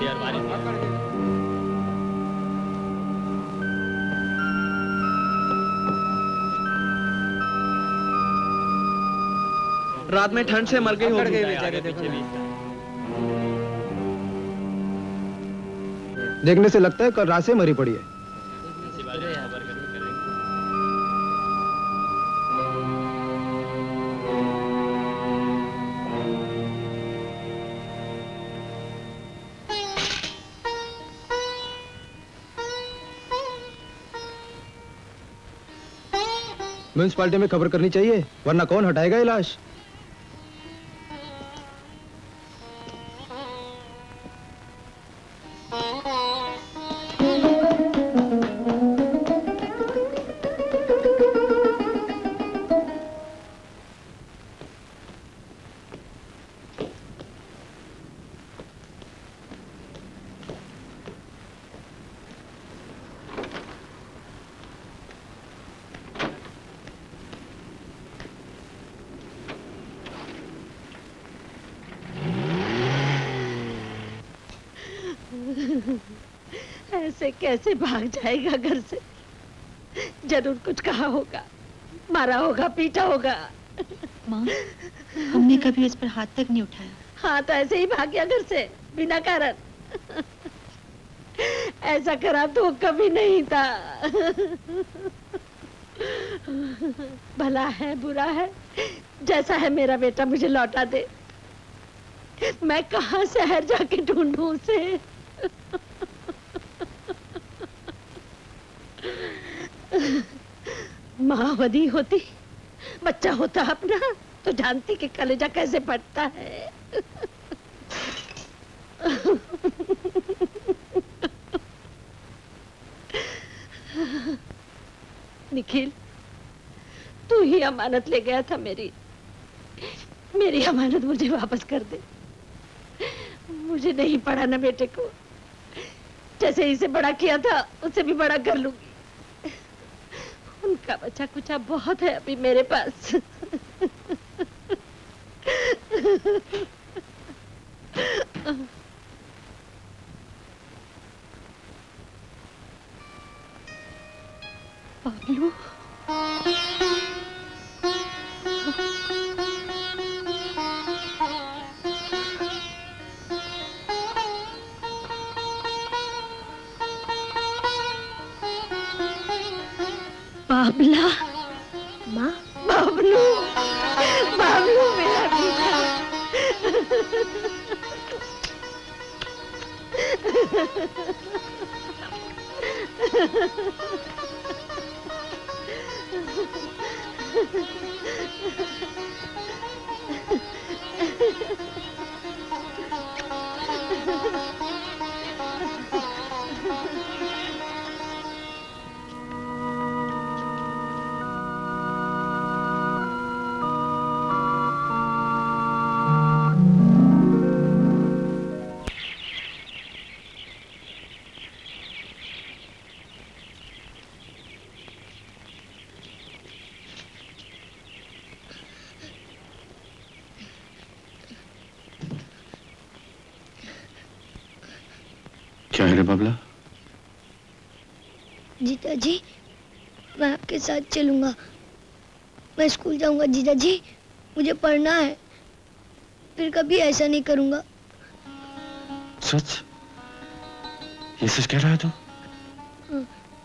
यार बारिश रात में ठंड से मर गई होगी बेचारे पीछे भी देखने से लगता है कल रात से मरी पड़ी है। म्यूनिसिपालिटी में खबर करनी चाहिए, वरना कौन हटाएगा ये लाश। ऐसे कैसे भाग जाएगा घर से? जरूर कुछ कहा होगा, मारा होगा, पीटा होगा। माँ, हमने कभी उस पर हाथ तक नहीं उठाया। हाँ तो ऐसे ही भाग गया घर से बिना कारण। ऐसा करा तो कभी नहीं था। भला है बुरा है, जैसा है मेरा बेटा मुझे लौटा दे। मैं कहाँ शहर जाके ढूंढूं उसे? माँ होती, बच्चा होता अपना तो जानती कि कलेजा कैसे फटता है। निखिल, तू ही अमानत ले गया था मेरी। मेरी अमानत मुझे वापस कर दे। मुझे नहीं पड़ा ना बेटे को, जैसे इसे बड़ा किया था उससे भी बड़ा कर लूंगी। उनका बचा कुचा बहुत है अभी मेरे पास। बाबलू, बाबला, माँ, बाबलू, बाबलू मेरा बेटा। क्या है रे बाबला? जीजा जी, मैं आपके साथ चलूंगा। मैं स्कूल जाऊंगा जीजा जी, मुझे पढ़ना है। फिर कभी ऐसा नहीं करूंगा। सच? ये सच कह रहा है तू? हाँ।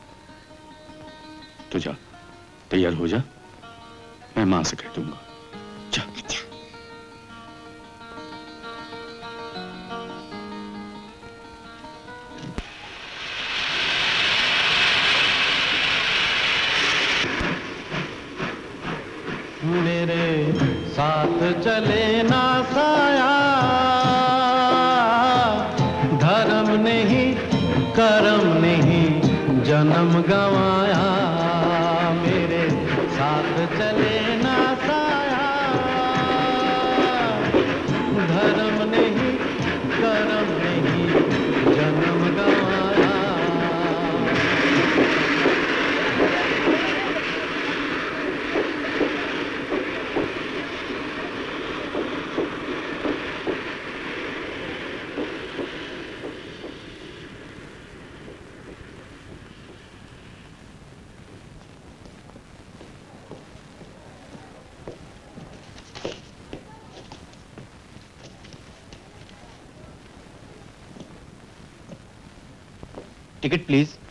तो जा, तैयार हो जा, मैं माँ से कह दूंगा। जा। अच्छा। मेरे साथ चले ना साया, धर्म नहीं करम नहीं जन्म गंवाया। मेरे साथ चले ना साया, धर्म नहीं करम नहीं जन्म गंवाया। Ticket please.